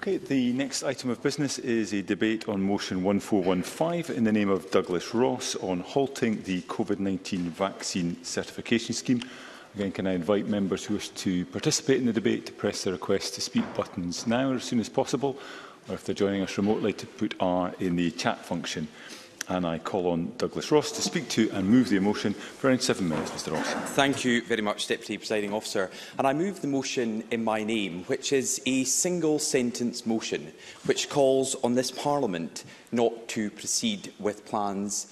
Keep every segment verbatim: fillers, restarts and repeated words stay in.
Okay, the next item of business is a debate on motion one four one five in the name of Douglas Ross on halting the COVID nineteen vaccine certification scheme. Again, can I invite members who wish to participate in the debate to press the request to speak buttons now or as soon as possible, or if they're joining us remotely, to put R in the chat function. And I call on Douglas Ross to speak to and move the motion for around seven minutes. Mr Ross. Thank you very much, Deputy Presiding Officer. And I move the motion in my name, which is a single-sentence motion which calls on this Parliament not to proceed with plans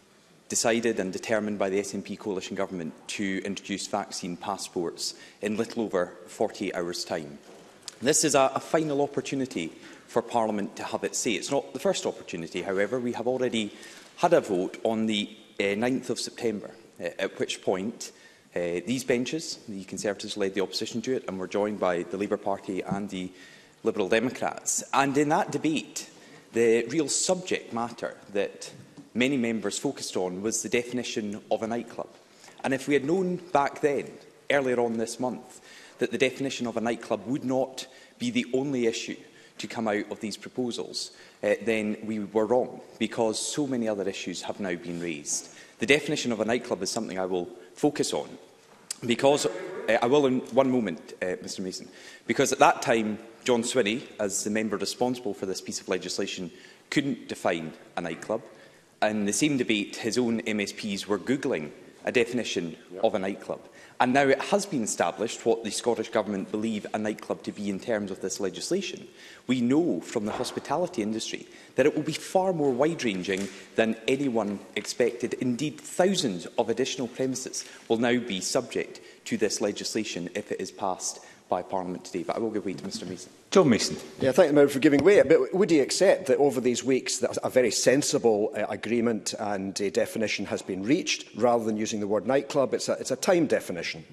decided and determined by the S N P coalition government to introduce vaccine passports in little over forty-eight hours' time. This is a, a final opportunity for Parliament to have its say. It's not the first opportunity, however. We have already had a vote on the uh, ninth of September, uh, at which point uh, these benches, the Conservatives led the opposition to it, and were joined by the Labour Party and the Liberal Democrats. And in that debate, the real subject matter that many members focused on was the definition of a nightclub. And if we had known back then, earlier on this month, that the definition of a nightclub would not be the only issue to come out of these proposals, uh, then we were wrong, because so many other issues have now been raised. The definition of a nightclub is something I will focus on, because uh, I will in one moment, uh, Mr Mason, because at that time, John Swinney, as the member responsible for this piece of legislation, couldn't define a nightclub. And in the same debate, his own M S Ps were Googling a definition yep. of a nightclub. And now it has been established what the Scottish Government believe a nightclub to be in terms of this legislation. We know from the hospitality industry that it will be far more wide-ranging than anyone expected. Indeed, thousands of additional premises will now be subject to this legislation if it is passed by Parliament today. But I will give way to Mr Mason. John Mason. Yeah, thank the member for giving way. But would he accept that over these weeks that a very sensible uh, agreement and a definition has been reached, rather than using the word nightclub? It's a, it's a time definition.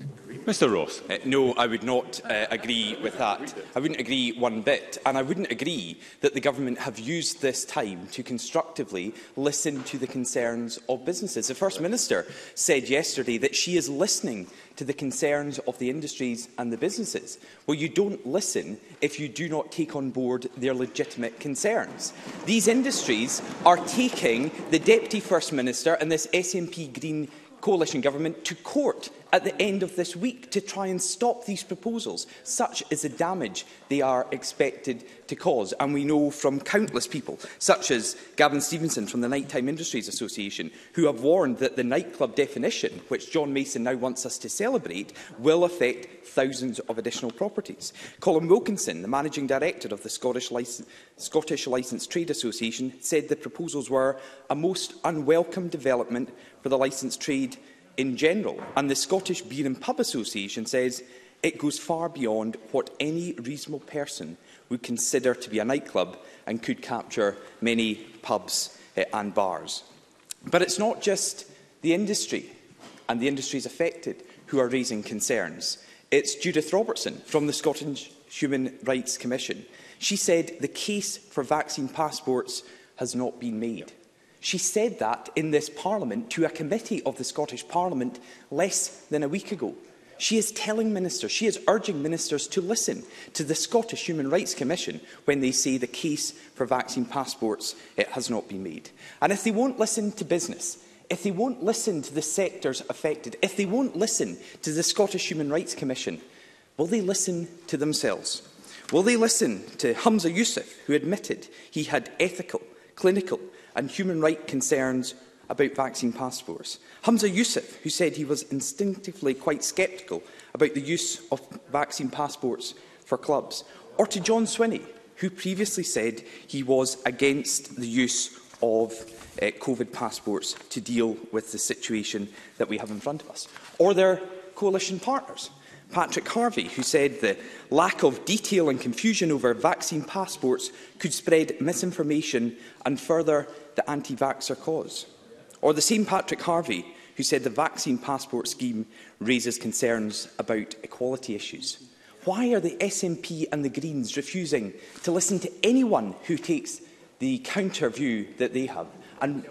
Mr Ross. Uh, no, I would not uh, agree with that. I wouldn't agree one bit. And I wouldn't agree that the Government have used this time to constructively listen to the concerns of businesses. The First Minister said yesterday that she is listening to the concerns of the industries and the businesses. Well, you don't listen if you do not take on board their legitimate concerns. These industries are taking the Deputy First Minister and this S N P Green coalition government to court at the end of this week to try and stop these proposals. Such is the damage they are expected to cause. And we know from countless people, such as Gavin Stevenson from the Nighttime Industries Association, who have warned that the nightclub definition, which John Mason now wants us to celebrate, will affect thousands of additional properties. Colin Wilkinson, the Managing Director of the Scottish, Licen Scottish Licensed Trade Association, said the proposals were a most unwelcome development for the licensed trade in general, and the Scottish Beer and Pub Association says it goes far beyond what any reasonable person would consider to be a nightclub and could capture many pubs uh, and bars. But it's not just the industry and the industries affected who are raising concerns. It's Judith Robertson from the Scottish Human Rights Commission. She said the case for vaccine passports has not been made. She said that in this Parliament to a committee of the Scottish Parliament less than a week ago. She is telling ministers, she is urging ministers to listen to the Scottish Human Rights Commission when they say the case for vaccine passports it has not been made. And if they won't listen to business, if they won't listen to the sectors affected, if they won't listen to the Scottish Human Rights Commission, will they listen to themselves? Will they listen to Humza Yousaf, who admitted he had ethical, clinical and human rights concerns about vaccine passports? Humza Yousaf, who said he was instinctively quite sceptical about the use of vaccine passports for clubs? Or to John Swinney, who previously said he was against the use of uh, COVID passports to deal with the situation that we have in front of us? Or their coalition partners? Patrick Harvey, who said the lack of detail and confusion over vaccine passports could spread misinformation and further the anti-vaxxer cause. Or the same Patrick Harvey, who said the vaccine passport scheme raises concerns about equality issues. Why are the S N P and the Greens refusing to listen to anyone who takes the counter view that they have? And,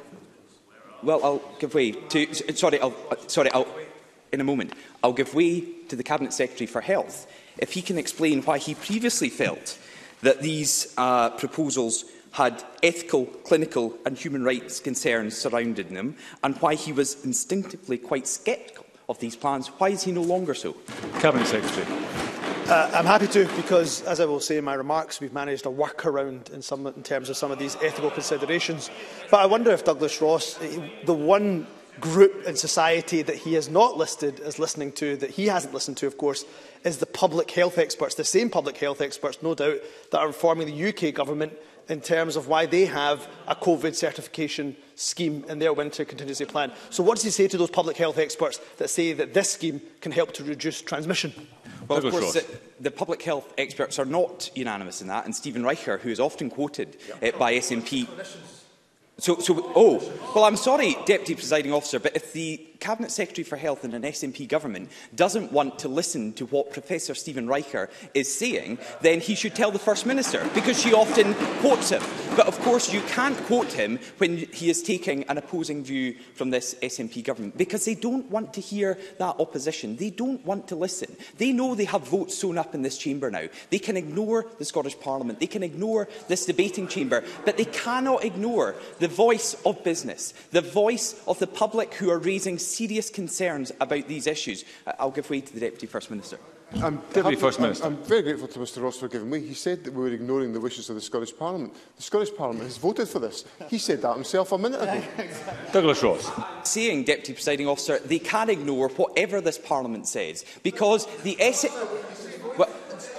well, I'll give way to... Sorry, I'll... Sorry, I'll... In a moment, I'll give way to the Cabinet Secretary for Health if he can explain why he previously felt that these uh, proposals had ethical, clinical and human rights concerns surrounding them, and why he was instinctively quite sceptical of these plans. Why is he no longer so? Cabinet Secretary. Uh, I'm happy to, because, as I will say in my remarks, we've managed a workaround in, some, in terms of some of these ethical considerations. But I wonder if Douglas Ross, the one group in society that he has not listed as listening to, that he hasn't listened to, of course, is the public health experts, the same public health experts, no doubt, that are informing the U K government in terms of why they have a COVID certification scheme in their winter contingency plan. So what does he say to those public health experts that say that this scheme can help to reduce transmission? Well, of course, the, the public health experts are not unanimous in that, and Stephen Richer, who is often quoted uh, by S N P... So, so, oh, well, I'm sorry, Deputy Presiding Officer, but if the Cabinet Secretary for Health in an S N P government doesn't want to listen to what Professor Stephen Richer is saying, then he should tell the First Minister, because she often quotes him. But of course, you can't quote him when he is taking an opposing view from this S N P government, because they don't want to hear that opposition. They don't want to listen. They know they have votes sewn up in this chamber now. They can ignore the Scottish Parliament. They can ignore this debating chamber, but they cannot ignore the voice of business, the voice of the public who are raising serious concerns about these issues. I'll give way to the Deputy First Minister. I'm, Deputy First Minister. I'm, I'm very grateful to Mr Ross for giving way. He said that we were ignoring the wishes of the Scottish Parliament. The Scottish Parliament has voted for this. He said that himself a minute ago. Douglas Ross. Saying, Deputy Presiding Officer, they can ignore whatever this Parliament says, because the S... Well,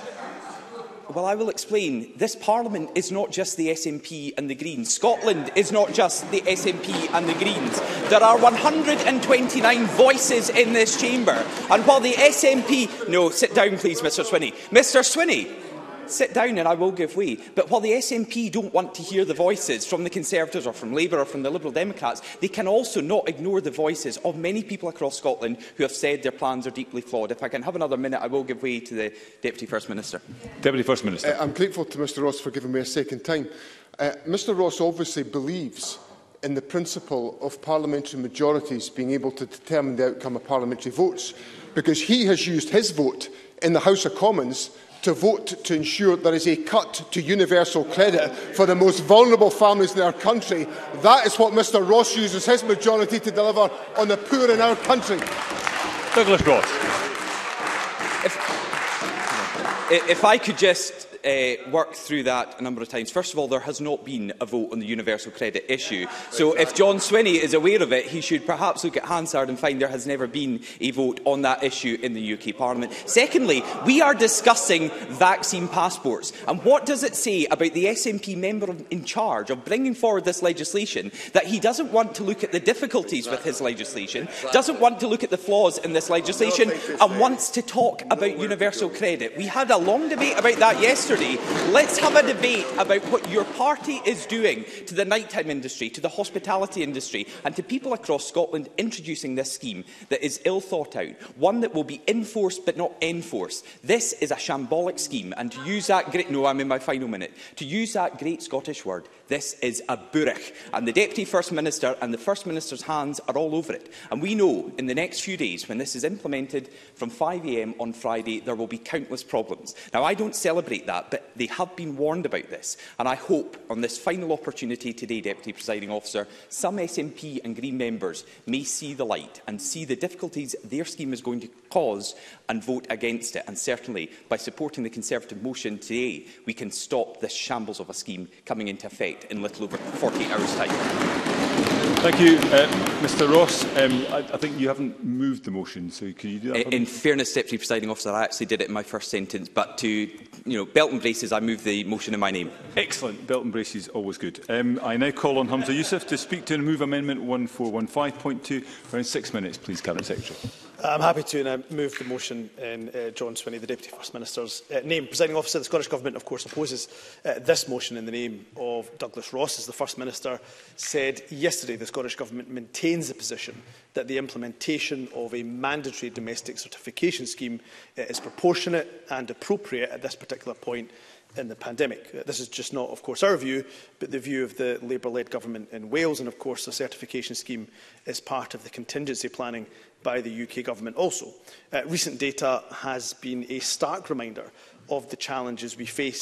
Well, I will explain. This Parliament is not just the S N P and the Greens. Scotland is not just the S N P and the Greens. There are one hundred and twenty-nine voices in this chamber. And while the S N P... No, sit down, please, Mr Swinney. Mr Swinney, sit down and I will give way. But while the S N P don't want to hear the voices from the Conservatives or from Labour or from the Liberal Democrats, they can also not ignore the voices of many people across Scotland who have said their plans are deeply flawed. If I can have another minute, I will give way to the Deputy First Minister. Deputy First Minister. Uh, I'm grateful to Mr Ross for giving me a second time. Uh, Mr Ross obviously believes in the principle of parliamentary majorities being able to determine the outcome of parliamentary votes, because he has used his vote in the House of Commons to vote to ensure there is a cut to universal credit for the most vulnerable families in our country. That is what Mr Ross uses his majority to deliver on the poor in our country. Douglas Ross. If, if I could just uh, work through that a number of times. First of all, there has not been a vote on the universal credit issue. So if John Swinney is aware of it, he should perhaps look at Hansard and find there has never been a vote on that issue in the U K Parliament. Secondly, we are discussing vaccine passports. And what does it say about the S N P member in charge of bringing forward this legislation that he doesn't want to look at the difficulties with his legislation, doesn't want to look at the flaws in this legislation, and wants to talk about universal credit? We had a long debate about that yesterday. Let's have a debate about what your party is doing to the nighttime industry, to the hospitality industry, and to people across Scotland introducing this scheme that is ill thought out, one that will be enforced but not enforced. This is a shambolic scheme, and to use that great... No, I'm in my final minute. To use that great Scottish word, this is a burach, and the Deputy First Minister and the First Minister's hands are all over it. And we know in the next few days, when this is implemented from five a m on Friday, there will be countless problems. Now, I don't celebrate that, but they have been warned about this, and I hope on this final opportunity today, Deputy Presiding Officer, some S N P and Green members may see the light and see the difficulties their scheme is going to cause and vote against it. And certainly, by supporting the Conservative motion today, we can stop this shambles of a scheme coming into effect in little over forty-eight hours' time. Thank you, uh, Mr Ross. Um, I, I think you haven't moved the motion, so can you do that? In fairness, Deputy Presiding Officer, I actually did it in my first sentence, but to, you know, belt and braces, I moved the motion in my name. Excellent. Belt and braces, always good. Um, I now call on Hamza Yousaf to speak to and move Amendment one four one five point two. Around six minutes, please, Cabinet Secretary. I'm happy to, and I move the motion in uh, John Swinney, the Deputy First Minister's uh, name. Presiding Officer, the Scottish Government, of course, opposes uh, this motion in the name of Douglas Ross. As the First Minister said yesterday, the Scottish Government maintains the position that the implementation of a mandatory domestic certification scheme uh, is proportionate and appropriate at this particular point in the pandemic. Uh, this is just not, of course, our view, but the view of the Labour-led government in Wales, and of course the certification scheme is part of the contingency planning by the U K government also. Uh, recent data has been a stark reminder of the challenges we face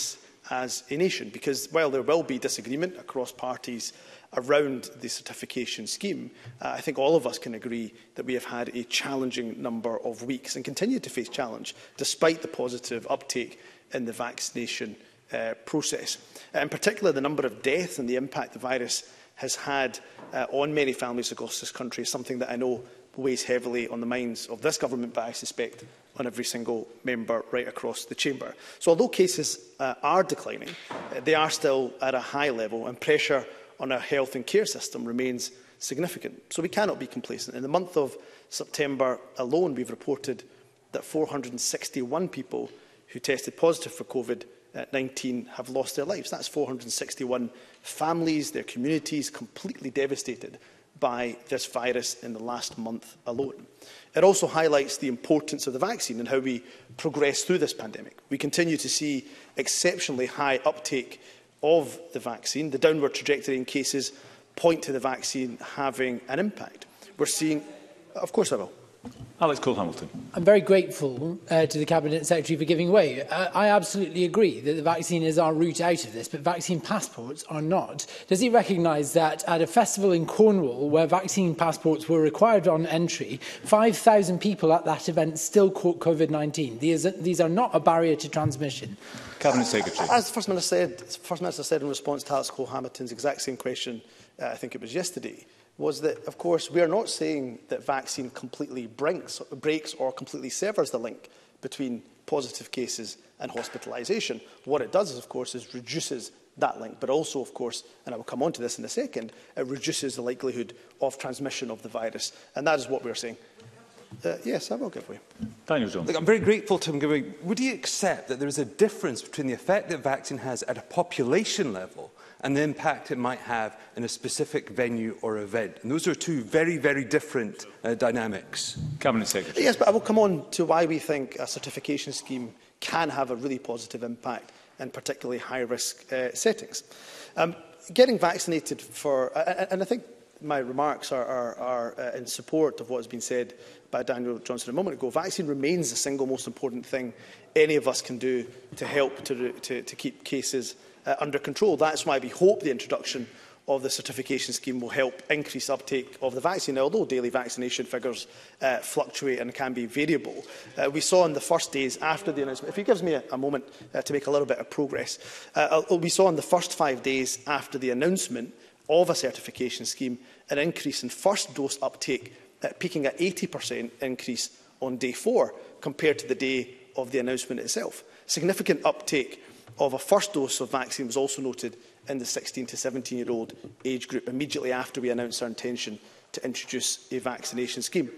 as a nation. Because while there will be disagreement across parties around the certification scheme, uh, I think all of us can agree that we have had a challenging number of weeks and continue to face challenge despite the positive uptake in the vaccination uh, process. Uh, in particular, the number of deaths and the impact the virus has had uh, on many families across this country is something that I know weighs heavily on the minds of this government, but I suspect on every single member right across the chamber. So although cases uh, are declining, uh, they are still at a high level, and pressure on our health and care system remains significant. So we cannot be complacent. In the month of September alone, we've reported that four hundred and sixty-one people who tested positive for COVID nineteen have lost their lives. That's four hundred and sixty-one families, their communities, completely devastated by this virus in the last month alone. It also highlights the importance of the vaccine and how we progress through this pandemic. We continue to see exceptionally high uptake of the vaccine. The downward trajectory in cases point to the vaccine having an impact. We're seeing... Of course I will. Alex Cole-Hamilton. I'm very grateful uh, to the Cabinet Secretary for giving way. Uh, I absolutely agree that the vaccine is our route out of this, but vaccine passports are not. Does he recognise that at a festival in Cornwall, where vaccine passports were required on entry, five thousand people at that event still caught COVID nineteen? These, these are not a barrier to transmission. Cabinet Secretary. As the First Minister said, First Minister said in response to Alex Cole-Hamilton's exact same question, uh, I think it was yesterday, was that, of course, we are not saying that vaccine completely breaks, breaks or completely severs the link between positive cases and hospitalisation. What it does, is, of course, is reduces that link, but also, of course, and I will come on to this in a second, it reduces the likelihood of transmission of the virus. And that is what we're saying. Uh, yes, I will give way. Daniel Jones. Look, I'm very grateful to him giving way. Would he accept that there is a difference between the effect that vaccine has at a population level and the impact it might have in a specific venue or event? And those are two very, very different uh, dynamics. Cabinet Secretary. Yes, but I will come on to why we think a certification scheme can have a really positive impact in particularly high-risk uh, settings. Um, getting vaccinated for... Uh, and I think my remarks are, are, are uh, in support of what has been said by Daniel Johnson a moment ago. Vaccine remains the single most important thing any of us can do to help to, to, to keep cases uh, under control. That's why we hope the introduction of the certification scheme will help increase uptake of the vaccine. Now, although daily vaccination figures uh, fluctuate and can be variable, uh, we saw in the first days after the announcement, if he gives me a, a moment uh, to make a little bit of progress, uh, we saw in the first five days after the announcement of a certification scheme an increase in first dose uptake, uh, peaking at eighty percent increase on day four compared to the day of the announcement itself. Significant uptake of a first dose of vaccine was also noted in the sixteen to seventeen year old age group immediately after we announced our intention to introduce a vaccination scheme.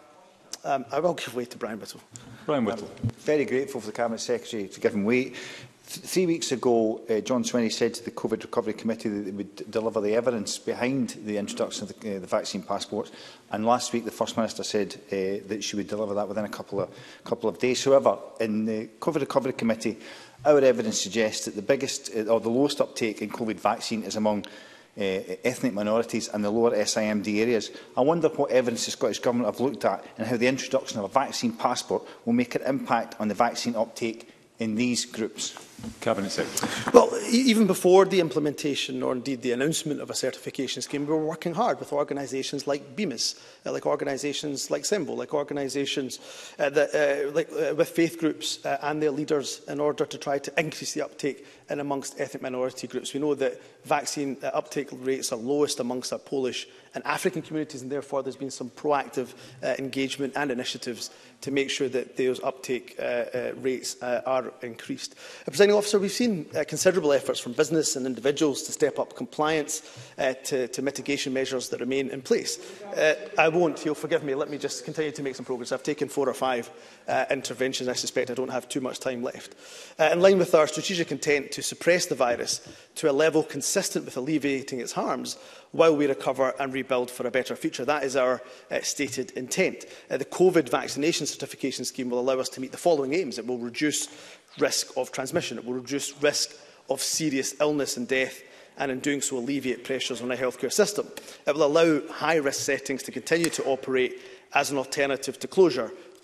Um, I will give way to Brian Whittle. Brian Whittle. I'm very grateful for the Cabinet Secretary to give him weight. Th three weeks ago, uh, John Swinney said to the COVID Recovery Committee that they would deliver the evidence behind the introduction of the, uh, the vaccine passports. And last week, the First Minister said uh, that she would deliver that within a couple of, couple of days. However, in the COVID Recovery Committee, our evidence suggests that the biggest uh, or the lowest uptake in COVID vaccine is among uh, ethnic minorities and the lower S I M D areas. I wonder what evidence the Scottish Government have looked at and how the introduction of a vaccine passport will make an impact on the vaccine uptake in these groups. Cabinet Secretary. Well, e even before the implementation or indeed the announcement of a certification scheme, we were working hard with organisations like BEMIS, uh, like organisations like SEMBO, like organisations uh, that, uh, like, uh, with faith groups uh, and their leaders in order to try to increase the uptake in amongst ethnic minority groups. We know that vaccine uh, uptake rates are lowest amongst our Polish and African communities, and therefore there's been some proactive uh, engagement and initiatives to make sure that those uptake uh, uh, rates uh, are increased. Uh, Presiding Officer, we've seen uh, considerable efforts from business and individuals to step up compliance uh, to, to mitigation measures that remain in place. Uh, I won't, you'll forgive me, let me just continue to make some progress. I've taken four or five uh, interventions. I suspect I don't have too much time left. Uh, in line with our strategic intent to suppress the virus to a level consistent with alleviating its harms, while we recover and rebuild for a better future. That is our uh, stated intent. Uh, the COVID vaccination certification scheme will allow us to meet the following aims. It will reduce risk of transmission. It will reduce risk of serious illness and death, and in doing so alleviate pressures on our healthcare system. It will allow high-risk settings to continue to operate as an alternative to closure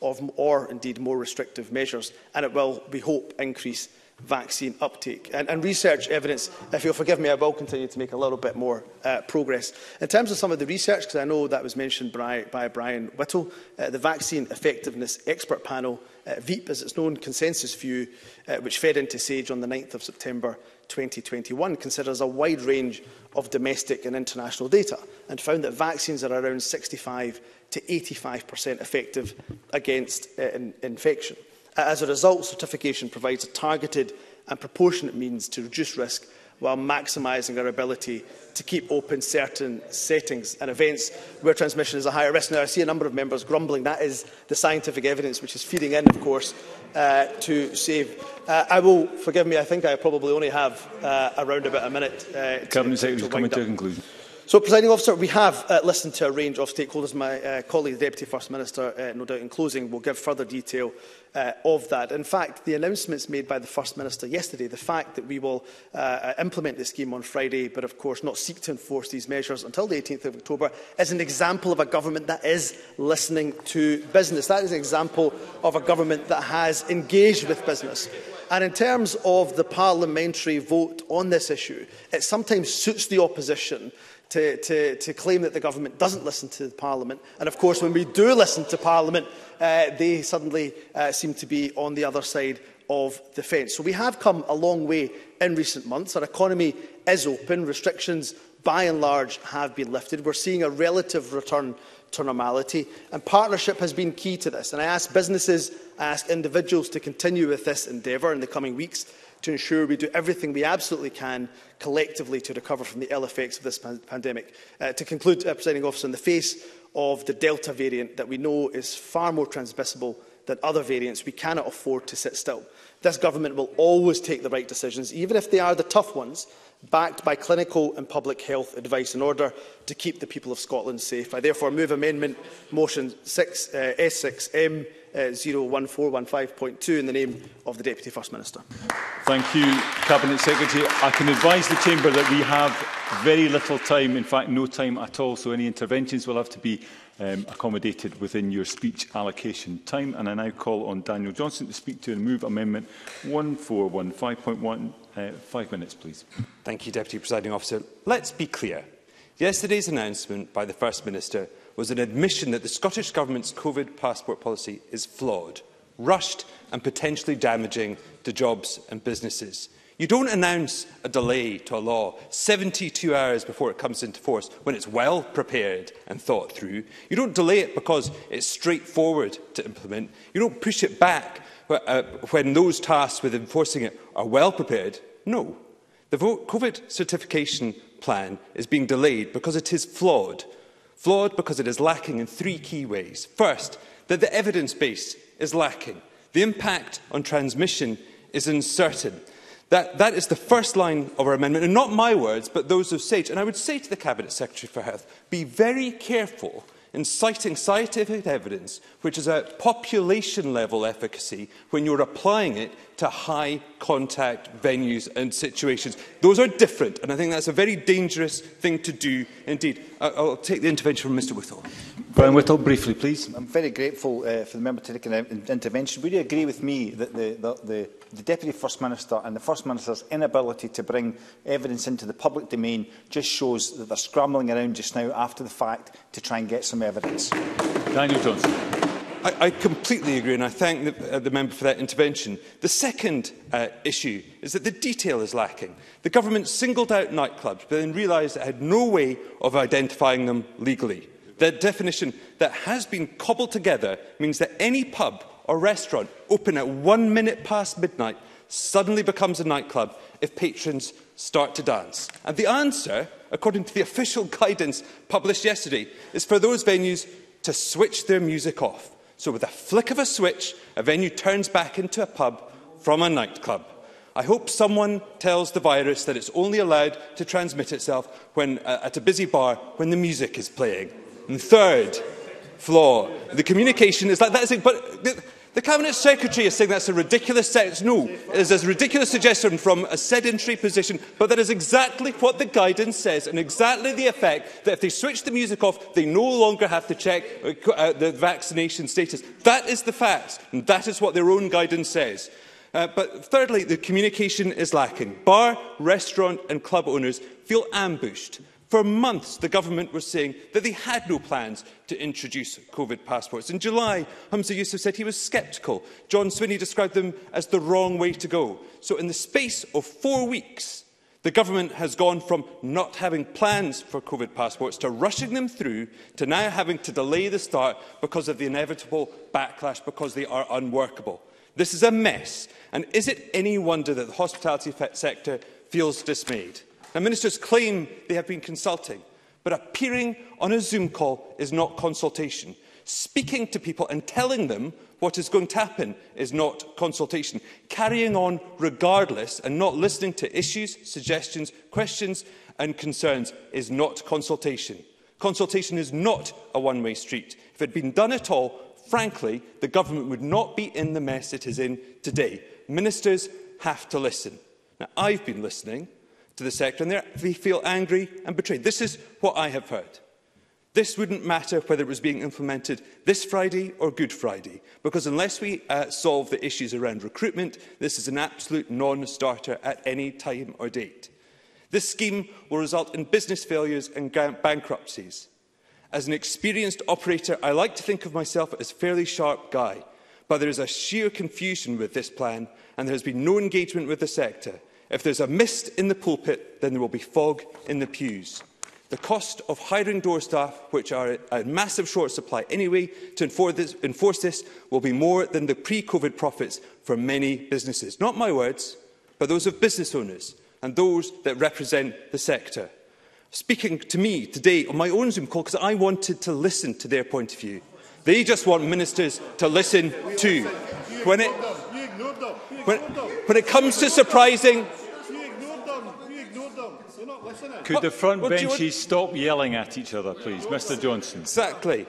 of, or indeed more restrictive measures, and it will, we hope, increase vaccine uptake. And, and research evidence, if you'll forgive me, I will continue to make a little bit more uh, progress. In terms of some of the research, because I know that was mentioned by, by Brian Whittle, uh, the Vaccine Effectiveness Expert Panel, uh, VEEP as its known consensus view, uh, which fed into SAGE on the ninth of September twenty twenty-one, considers a wide range of domestic and international data and found that vaccines are around sixty-five to eighty-five percent effective against uh, in infection. As a result, certification provides a targeted and proportionate means to reduce risk while maximising our ability to keep open certain settings and events where transmission is a higher risk. Now, I see a number of members grumbling. That is the scientific evidence which is feeding in, of course, uh, to save. Uh, I will, forgive me, I think I probably only have uh, around about a minute. Uh, Cabinet to, Secretary, coming to a conclusion. So, Presiding Officer, we have uh, listened to a range of stakeholders. My uh, colleague, the Deputy First Minister, uh, no doubt in closing, will give further detail uh, of that. In fact, the announcements made by the First Minister yesterday, the fact that we will uh, implement the scheme on Friday, but of course not seek to enforce these measures until the eighteenth of October, is an example of a government that is listening to business. That is an example of a government that has engaged with business. And in terms of the parliamentary vote on this issue, it sometimes suits the opposition To, to, to claim that the government doesn't listen to Parliament. And of course, when we do listen to Parliament, uh, they suddenly uh, seem to be on the other side of the fence. So we have come a long way in recent months. Our economy is open. Restrictions, by and large, have been lifted. We're seeing a relative return to normality. And partnership has been key to this. And I ask businesses, I ask individuals to continue with this endeavour in the coming weeks, to ensure we do everything we absolutely can collectively to recover from the ill effects of this pandemic. Uh, to conclude, uh, Presiding Officer, in the face of the Delta variant that we know is far more transmissible than other variants, we cannot afford to sit still. This government will always take the right decisions, even if they are the tough ones, backed by clinical and public health advice in order to keep the people of Scotland safe. I therefore move amendment motion six, uh, S six M zero one four one five point two in the name of the Deputy First Minister. Thank you, Cabinet Secretary. I can advise the Chamber that we have very little time, in fact no time at all, so any interventions will have to be um, accommodated within your speech allocation time. And I now call on Daniel Johnson to speak to and move Amendment one four one five point one. Uh, five minutes, please. Thank you, Deputy Presiding Officer. Let's be clear. Yesterday's announcement by the First Minister was an admission that the Scottish Government's COVID passport policy is flawed, rushed and potentially damaging to jobs and businesses. You don't announce a delay to a law seventy-two hours before it comes into force when it's well prepared and thought through. You don't delay it because it's straightforward to implement. You don't push it back when those tasked with enforcing it are well prepared. No. The COVID certification plan is being delayed because it is flawed. Flawed because it is lacking in three key ways. First, that the evidence base is lacking. The impact on transmission is uncertain. That, that is the first line of our amendment, and not my words, but those of SAGE. And I would say to the Cabinet Secretary for Health, be very careful in citing scientific evidence which is a population-level efficacy when you're applying it to high-contact venues and situations. Those are different, and I think that's a very dangerous thing to do indeed. I'll take the intervention from Mr Whittle. Brian Whittle, briefly, please. I'm very grateful uh, for the member to take an intervention. Would you agree with me that the, the, the, the Deputy First Minister and the First Minister's inability to bring evidence into the public domain just shows that they're scrambling around just now after the fact to try and get some evidence? Daniel Johnson. I, I completely agree, and I thank the, uh, the member for that intervention. The second uh, issue is that the detail is lacking. The government singled out nightclubs, but then realised it had no way of identifying them legally. The definition that has been cobbled together means that any pub or restaurant open at one minute past midnight suddenly becomes a nightclub if patrons start to dance. And the answer, according to the official guidance published yesterday, is for those venues to switch their music off. So with a flick of a switch, a venue turns back into a pub from a nightclub. I hope someone tells the virus that it's only allowed to transmit itself when, uh, at a busy bar when the music is playing. And third flaw, the communication is like that. Is it, but the, The Cabinet Secretary is saying that's a ridiculous sentence. No, it is a ridiculous suggestion from a sedentary position, but that is exactly what the guidance says, and exactly the effect that if they switch the music off, they no longer have to check uh, the vaccination status. That is the facts, and that is what their own guidance says. Uh, but thirdly, the communication is lacking. Bar, restaurant and club owners feel ambushed. For months, the government was saying that they had no plans to introduce COVID passports. In July, Humza Yousaf said he was sceptical. John Swinney described them as the wrong way to go. So in the space of four weeks, the government has gone from not having plans for COVID passports to rushing them through to now having to delay the start because of the inevitable backlash, because they are unworkable. This is a mess. And is it any wonder that the hospitality sector feels dismayed? Now, ministers claim they have been consulting, but appearing on a Zoom call is not consultation. Speaking to people and telling them what is going to happen is not consultation. Carrying on regardless and not listening to issues, suggestions, questions and concerns is not consultation. Consultation is not a one-way street. If it had been done at all, frankly, the government would not be in the mess it is in today. Ministers have to listen. Now, I've been listening to the sector, and they feel angry and betrayed. This is what I have heard. This wouldn't matter whether it was being implemented this Friday or Good Friday, because unless we uh, solve the issues around recruitment, this is an absolute non-starter at any time or date. This scheme will result in business failures and bankruptcies. As an experienced operator, I like to think of myself as a fairly sharp guy, but there is a sheer confusion with this plan, and there has been no engagement with the sector. If there's a mist in the pulpit, then there will be fog in the pews. The cost of hiring door staff, which are a massive short supply anyway, to enforce this, enforce this will be more than the pre-COVID profits for many businesses. Not my words, but those of business owners and those that represent the sector. Speaking to me today on my own Zoom call because I wanted to listen to their point of view. They just want ministers to listen to. When it, when, when it comes to surprising... Could the front what, what benches stop yelling at each other, please? Mr Johnson. Exactly.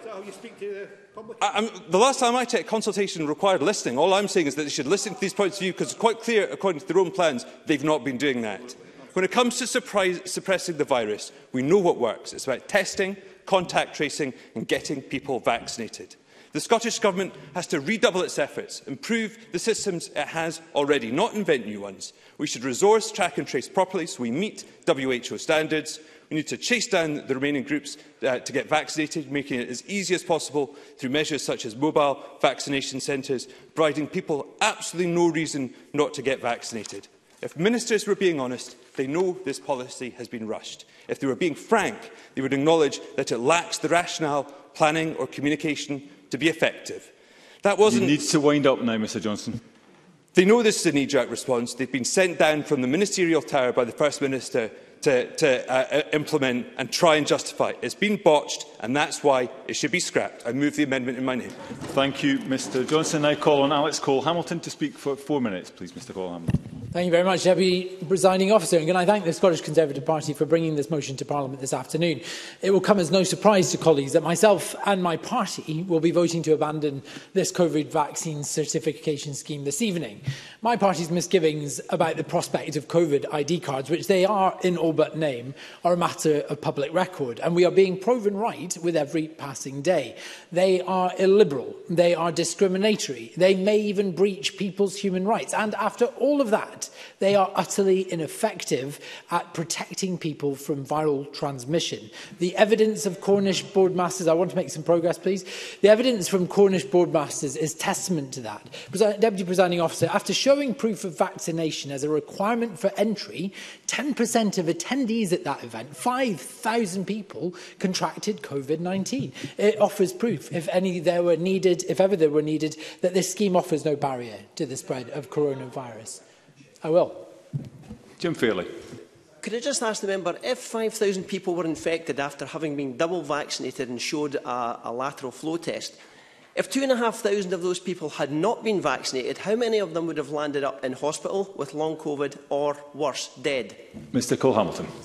I, I'm, the last time I checked, consultation required listening. All I'm saying is that they should listen to these points of view, because it's quite clear, according to their own plans, they've not been doing that. When it comes to surprise, suppressing the virus, we know what works. It's about testing, contact tracing and getting people vaccinated. The Scottish Government has to redouble its efforts, improve the systems it has already, not invent new ones. We should resource, track and trace properly so we meet W H O standards. We need to chase down the remaining groups uh, to get vaccinated, making it as easy as possible through measures such as mobile vaccination centres, providing people absolutely no reason not to get vaccinated. If ministers were being honest, they know this policy has been rushed. If they were being frank, they would acknowledge that it lacks the rationale, planning or communication to be effective. That wasn't... You need to wind up now, Mr Johnson. They know this is a knee-jerk response. They've been sent down from the ministerial tower by the First Minister to, to uh, implement and try and justify. It's been botched, and that's why it should be scrapped. I move the amendment in my name. Thank you, Mr Johnson. I call on Alex Cole-Hamilton to speak for four minutes, please, Mr Cole-Hamilton. Thank you very much, Deputy Presiding Officer. And can I thank the Scottish Conservative Party for bringing this motion to Parliament this afternoon. It will come as no surprise to colleagues that myself and my party will be voting to abandon this COVID vaccine certification scheme this evening. My party's misgivings about the prospect of COVID I D cards, which they are in all but name, are a matter of public record, and we are being proven right with every passing day. They are illiberal, they are discriminatory, they may even breach people's human rights, and after all of that, they are utterly ineffective at protecting people from viral transmission. The evidence of Cornish boardmasters, I want to make some progress, please. The evidence from Cornish boardmasters is testament to that. Deputy Presiding Officer, after showing proof of vaccination as a requirement for entry, ten percent of attendees at that event, five thousand people, contracted COVID nineteen. It offers proof, if any there were needed, if ever there were needed, that this scheme offers no barrier to the spread of coronavirus. I will. Jim Fairley. Could I just ask the member, if five thousand people were infected after having been double vaccinated and showed a, a lateral flow test, if two and a half thousand of those people had not been vaccinated, how many of them would have landed up in hospital with long COVID or worse, dead? Mr Cole-Hamilton.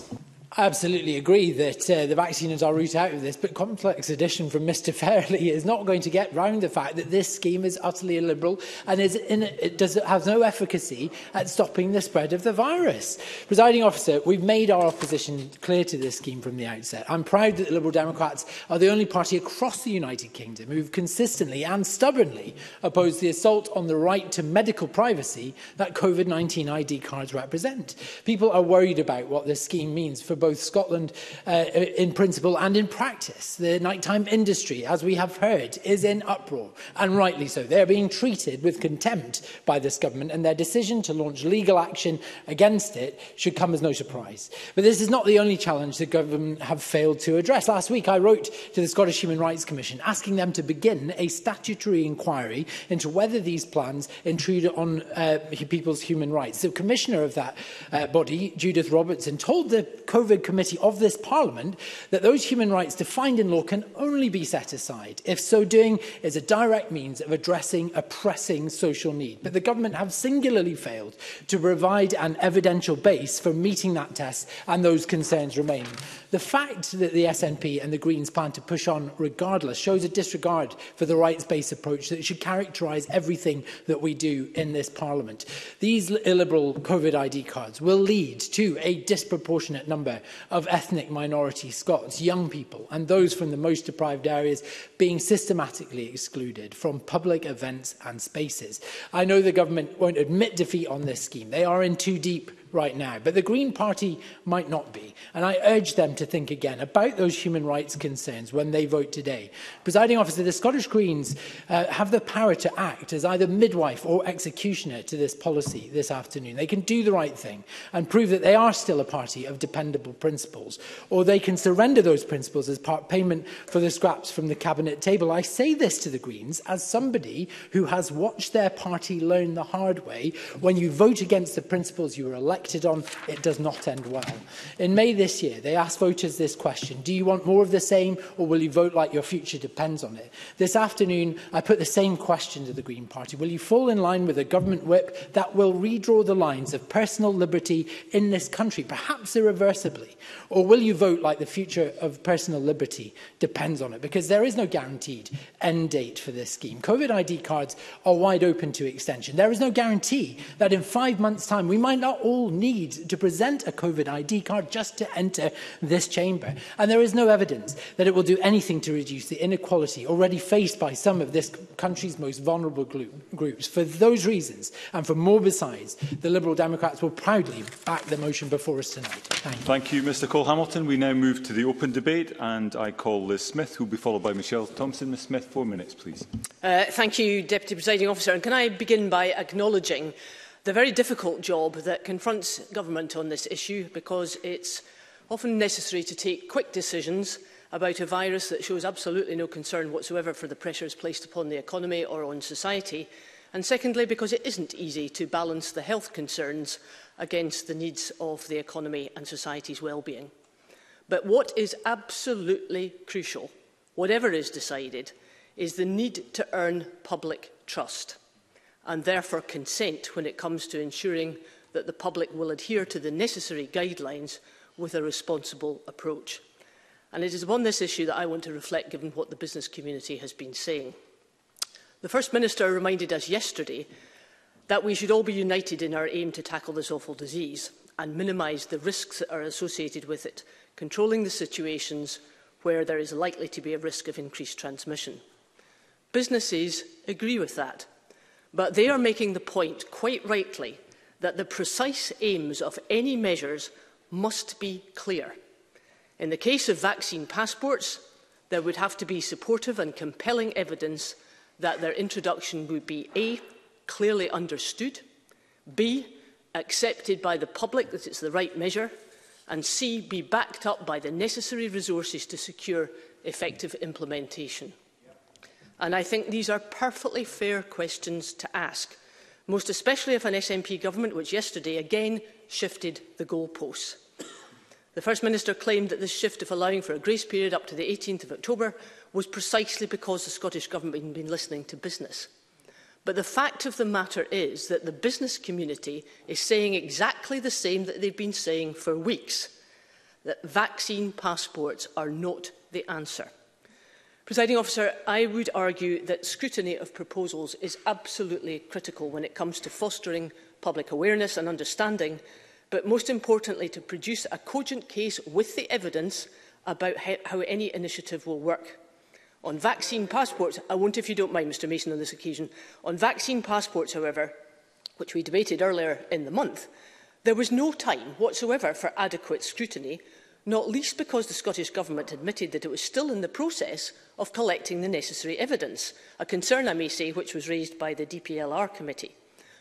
I absolutely agree that uh, the vaccine is our route out of this, but complex addition from Mr Fairley is not going to get round the fact that this scheme is utterly illiberal and is in, it does, has no efficacy at stopping the spread of the virus. Presiding officer, we've made our opposition clear to this scheme from the outset. I'm proud that the Liberal Democrats are the only party across the United Kingdom who have consistently and stubbornly opposed the assault on the right to medical privacy that COVID nineteen I D cards represent. People are worried about what this scheme means for both Scotland uh, in principle and in practice. The nighttime industry, as we have heard, is in uproar, and rightly so. They are being treated with contempt by this government, and their decision to launch legal action against it should come as no surprise. But this is not the only challenge the government have failed to address. Last week I wrote to the Scottish Human Rights Commission asking them to begin a statutory inquiry into whether these plans intrude on uh, people's human rights. The commissioner of that uh, body, Judith Robertson, told the COVID committee of this Parliament that those human rights defined in law can only be set aside if so doing is a direct means of addressing a pressing social need. But the government have singularly failed to provide an evidential base for meeting that test, and those concerns remain. The fact that the S N P and the Greens plan to push on regardless shows a disregard for the rights-based approach that should characterise everything that we do in this Parliament. These illiberal COVID I D cards will lead to a disproportionate number of ethnic minority Scots, young people, and those from the most deprived areas being systematically excluded from public events and spaces. I know the government won't admit defeat on this scheme. They are in too deep right now, but the Green Party might not be, and I urge them to think again about those human rights concerns when they vote today. Presiding officer, the Scottish Greens uh, have the power to act as either midwife or executioner to this policy this afternoon. They can do the right thing and prove that they are still a party of dependable principles, or they can surrender those principles as part payment for the scraps from the cabinet table. I say this to the Greens as somebody who has watched their party learn the hard way. When you vote against the principles you were elected on, it does not end well. In May this year, they asked voters this question: do you want more of the same, or will you vote like your future depends on it? This afternoon, I put the same question to the Green Party. Will you fall in line with a government whip that will redraw the lines of personal liberty in this country, perhaps irreversibly? Or will you vote like the future of personal liberty depends on it? Because there is no guaranteed end date for this scheme. COVID I D cards are wide open to extension. There is no guarantee that in five months' time we might not all need to present a COVID I D card just to enter this chamber. And there is no evidence that it will do anything to reduce the inequality already faced by some of this country's most vulnerable groups. For those reasons, and for more besides, the Liberal Democrats will proudly back the motion before us tonight. Thank you. Thank you, Mr Cole-Hamilton. We now move to the open debate, and I call Liz Smith, who will be followed by Michelle Thompson. Miz Smith, four minutes, please. Uh, thank you, Deputy Presiding Officer. And can I begin by acknowledging the very difficult job that confronts government on this issue, because it's often necessary to take quick decisions about a virus that shows absolutely no concern whatsoever for the pressures placed upon the economy or on society, and secondly, because it isn't easy to balance the health concerns against the needs of the economy and society's well-being. But what is absolutely crucial, whatever is decided, is the need to earn public trust, and therefore consent when it comes to ensuring that the public will adhere to the necessary guidelines with a responsible approach. And it is upon this issue that I want to reflect, given what the business community has been saying. The First Minister reminded us yesterday that we should all be united in our aim to tackle this awful disease and minimise the risks that are associated with it, controlling the situations where there is likely to be a risk of increased transmission. Businesses agree with that, but they are making the point, quite rightly, that the precise aims of any measures must be clear. In the case of vaccine passports, there would have to be supportive and compelling evidence that their introduction would be A, clearly understood, B, accepted by the public that it's the right measure, and C, be backed up by the necessary resources to secure effective implementation. And I think these are perfectly fair questions to ask, most especially if an S N P government, which yesterday again shifted the goalposts. The First Minister claimed that this shift of allowing for a grace period up to the eighteenth of October was precisely because the Scottish Government had been listening to business. But the fact of the matter is that the business community is saying exactly the same that they've been saying for weeks, that vaccine passports are not the answer. Presiding Officer, I would argue that scrutiny of proposals is absolutely critical when it comes to fostering public awareness and understanding, but most importantly to produce a cogent case with the evidence about how any initiative will work. On vaccine passports, I won't, if you don't mind, Mr Mason, on this occasion. On vaccine passports, however, which we debated earlier in the month, there was no time whatsoever for adequate scrutiny, not least because the Scottish Government admitted that it was still in the process of collecting the necessary evidence, a concern, I may say, which was raised by the D P L R committee.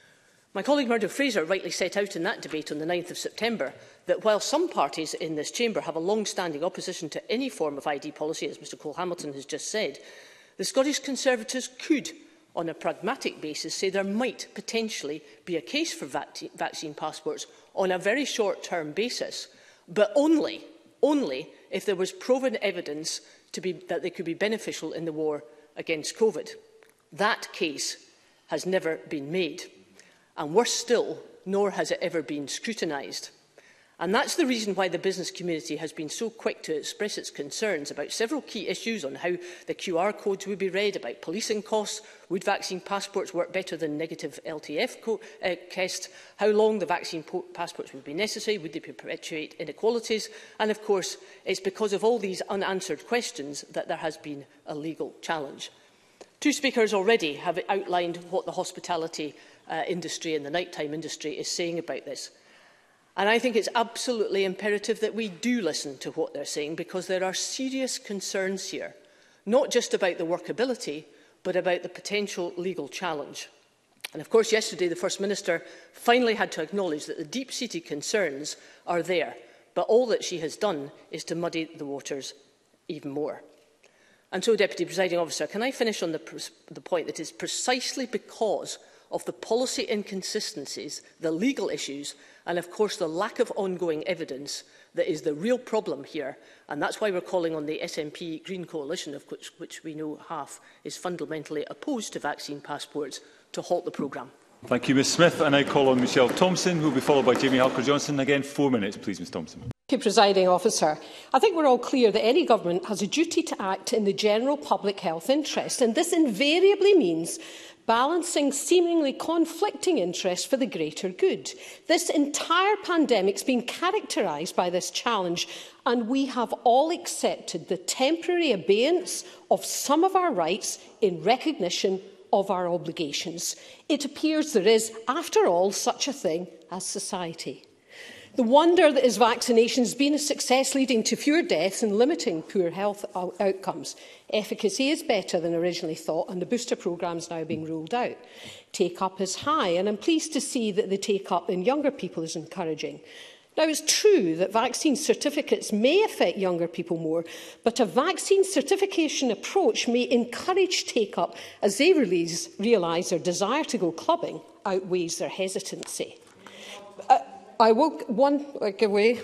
My colleague Murdo Fraser rightly set out in that debate on the ninth of September that while some parties in this chamber have a long-standing opposition to any form of I D policy, as Mr Cole Hamilton has just said, the Scottish Conservatives could, on a pragmatic basis, say there might potentially be a case for vac vaccine passports on a very short-term basis, but only, only if there was proven evidence to be, that they could be beneficial in the war against COVID. That case has never been made. And worse still, nor has it ever been scrutinised. And that's the reason why the business community has been so quick to express its concerns about several key issues on how the Q R codes would be read, about policing costs, would vaccine passports work better than negative L T F co uh, tests, how long the vaccine passports would be necessary, would they perpetuate inequalities, and of course it's because of all these unanswered questions that there has been a legal challenge. Two speakers already have outlined what the hospitality uh, industry and the nighttime industry is saying about this. And I think it's absolutely imperative that we do listen to what they're saying, because there are serious concerns here, not just about the workability, but about the potential legal challenge. And of course, yesterday the First Minister finally had to acknowledge that the deep-seated concerns are there, but all that she has done is to muddy the waters even more. And so, Deputy Presiding Officer, can I finish on the, the point that it is precisely because of the policy inconsistencies, the legal issues, and of course the lack of ongoing evidence that is the real problem here, and that's why we're calling on the S N P Green Coalition, of which, which we know half is fundamentally opposed to vaccine passports, to halt the programme. Thank you, Miz Smith. And I call on Michelle Thompson, who will be followed by Jamie Halker-Johnson. Again, four minutes, please, Miz Thompson. Thank you, Presiding Officer. I think we're all clear that any government has a duty to act in the general public health interest, and this invariably means balancing seemingly conflicting interests for the greater good. This entire pandemic has been characterised by this challenge, and we have all accepted the temporary abeyance of some of our rights in recognition of our obligations. It appears there is, after all, such a thing as society. The wonder that is vaccination has been a success, leading to fewer deaths and limiting poor health outcomes. Efficacy is better than originally thought, and the booster programme is now being rolled out. Take-up is high, and I'm pleased to see that the take-up in younger people is encouraging. Now, it's true that vaccine certificates may affect younger people more, but a vaccine certification approach may encourage take-up as they realise, realise their desire to go clubbing outweighs their hesitancy. Uh, I will one uh, give way.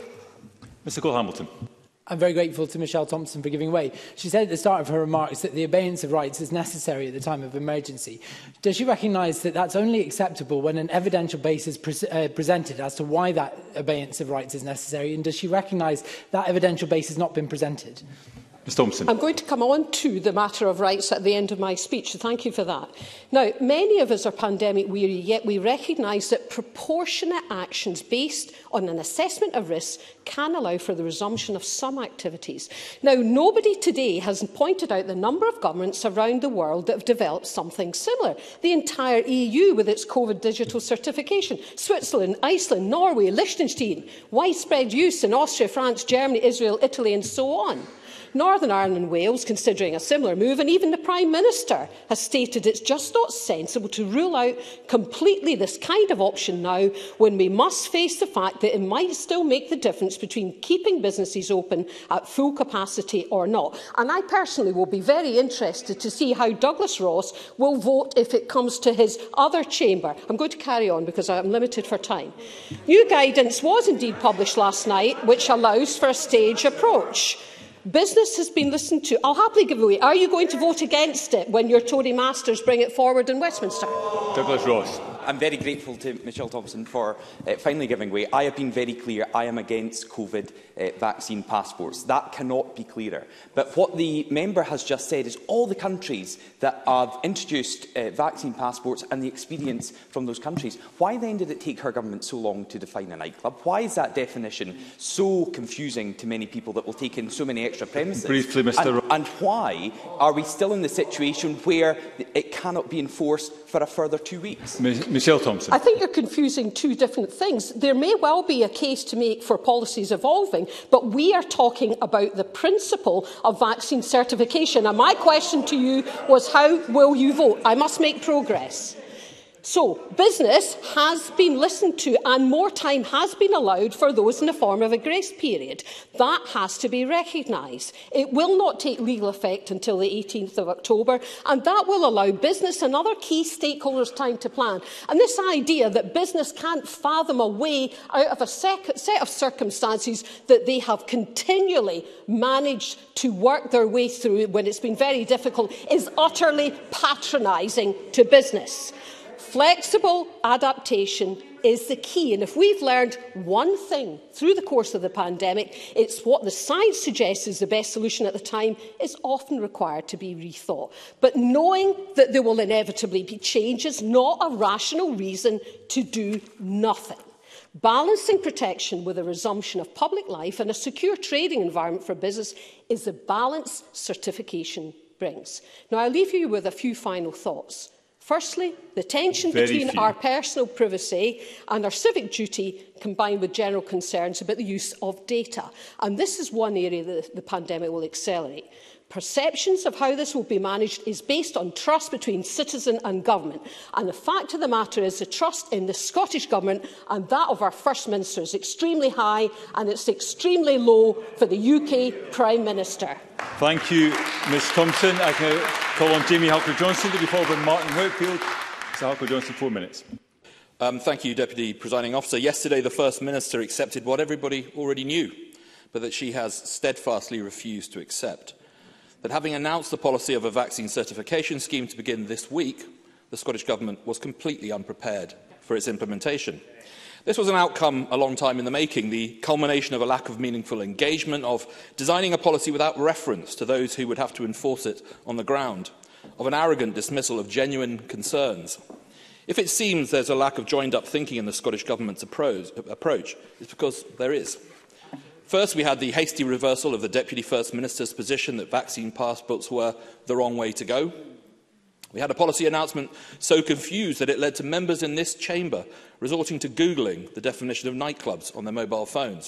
Mr Cole Hamilton. I'm very grateful to Michelle Thompson for giving way. She said at the start of her remarks that the abeyance of rights is necessary at the time of emergency. Does she recognise that that's only acceptable when an evidential base is pre uh, presented as to why that abeyance of rights is necessary? And does she recognise that evidential base has not been presented? Miz Thompson. I'm going to come on to the matter of rights at the end of my speech, so thank you for that. Now, many of us are pandemic weary, yet we recognise that proportionate actions based on an assessment of risks can allow for the resumption of some activities. Now, nobody today has pointed out the number of governments around the world that have developed something similar. The entire E U with its COVID digital certification, Switzerland, Iceland, Norway, Liechtenstein, widespread use in Austria, France, Germany, Israel, Italy and so on. Northern Ireland and Wales considering a similar move, and even the Prime Minister has stated it's just not sensible to rule out completely this kind of option now, when we must face the fact that it might still make the difference between keeping businesses open at full capacity or not. And I personally will be very interested to see how Douglas Ross will vote if it comes to his other chamber. I'm going to carry on because I am limited for time. New guidance was indeed published last night, which allows for a stage approach. Business has been listened to. I'll happily give away. Are you going to vote against it when your Tory masters bring it forward in Westminster? Douglas Ross. I'm very grateful to Michelle Thompson for uh, finally giving way. I have been very clear. I am against COVID uh, vaccine passports. That cannot be clearer. But what the member has just said is all the countries that have introduced uh, vaccine passports and the experience from those countries. Why then did it take her government so long to define a nightclub? Why is that definition so confusing to many people that will take in so many extra premises? Briefly, Mr And, and why are we still in the situation where it cannot be enforced for a further two weeks? Michelle Thompson. I think you're confusing two different things. There may well be a case to make for policies evolving, but we are talking about the principle of vaccine certification. And my question to you was, how will you vote? I must make progress. So, business has been listened to and more time has been allowed for those in the form of a grace period. That has to be recognised. It will not take legal effect until the eighteenth of October, and that will allow business and other key stakeholders time to plan. And this idea that business can't fathom a way out of a set of circumstances that they have continually managed to work their way through when it's been very difficult is utterly patronising to business. Flexible adaptation is the key, and if we've learned one thing through the course of the pandemic, it's what the science suggests is the best solution at the time is often required to be rethought. But knowing that there will inevitably be changes, not a rational reason to do nothing. Balancing protection with a resumption of public life and a secure trading environment for business is the balance certification brings. Now, I'll leave you with a few final thoughts. Firstly, the tension Very between few. our personal privacy and our civic duty combined with general concerns about the use of data. And this is one area that the pandemic will accelerate. Perceptions of how this will be managed is based on trust between citizen and government. And the fact of the matter is the trust in the Scottish Government and that of our First Minister is extremely high, and it's extremely low for the U K Prime Minister. Thank you, Ms Thompson. I can call on Jamie Halker-Johnson to be followed by Martin Whitfield. Mister Halker-Johnson, four minutes. Um, thank you, Deputy Presiding Officer. Yesterday, the First Minister accepted what everybody already knew, but that she has steadfastly refused to accept. That having announced the policy of a vaccine certification scheme to begin this week, the Scottish Government was completely unprepared for its implementation. This was an outcome a long time in the making, the culmination of a lack of meaningful engagement, of designing a policy without reference to those who would have to enforce it on the ground, of an arrogant dismissal of genuine concerns. If it seems there's a lack of joined-up thinking in the Scottish Government's approach, it's because there is. First, we had the hasty reversal of the Deputy First Minister's position that vaccine passports were the wrong way to go. We had a policy announcement so confused that it led to members in this chamber resorting to Googling the definition of nightclubs on their mobile phones.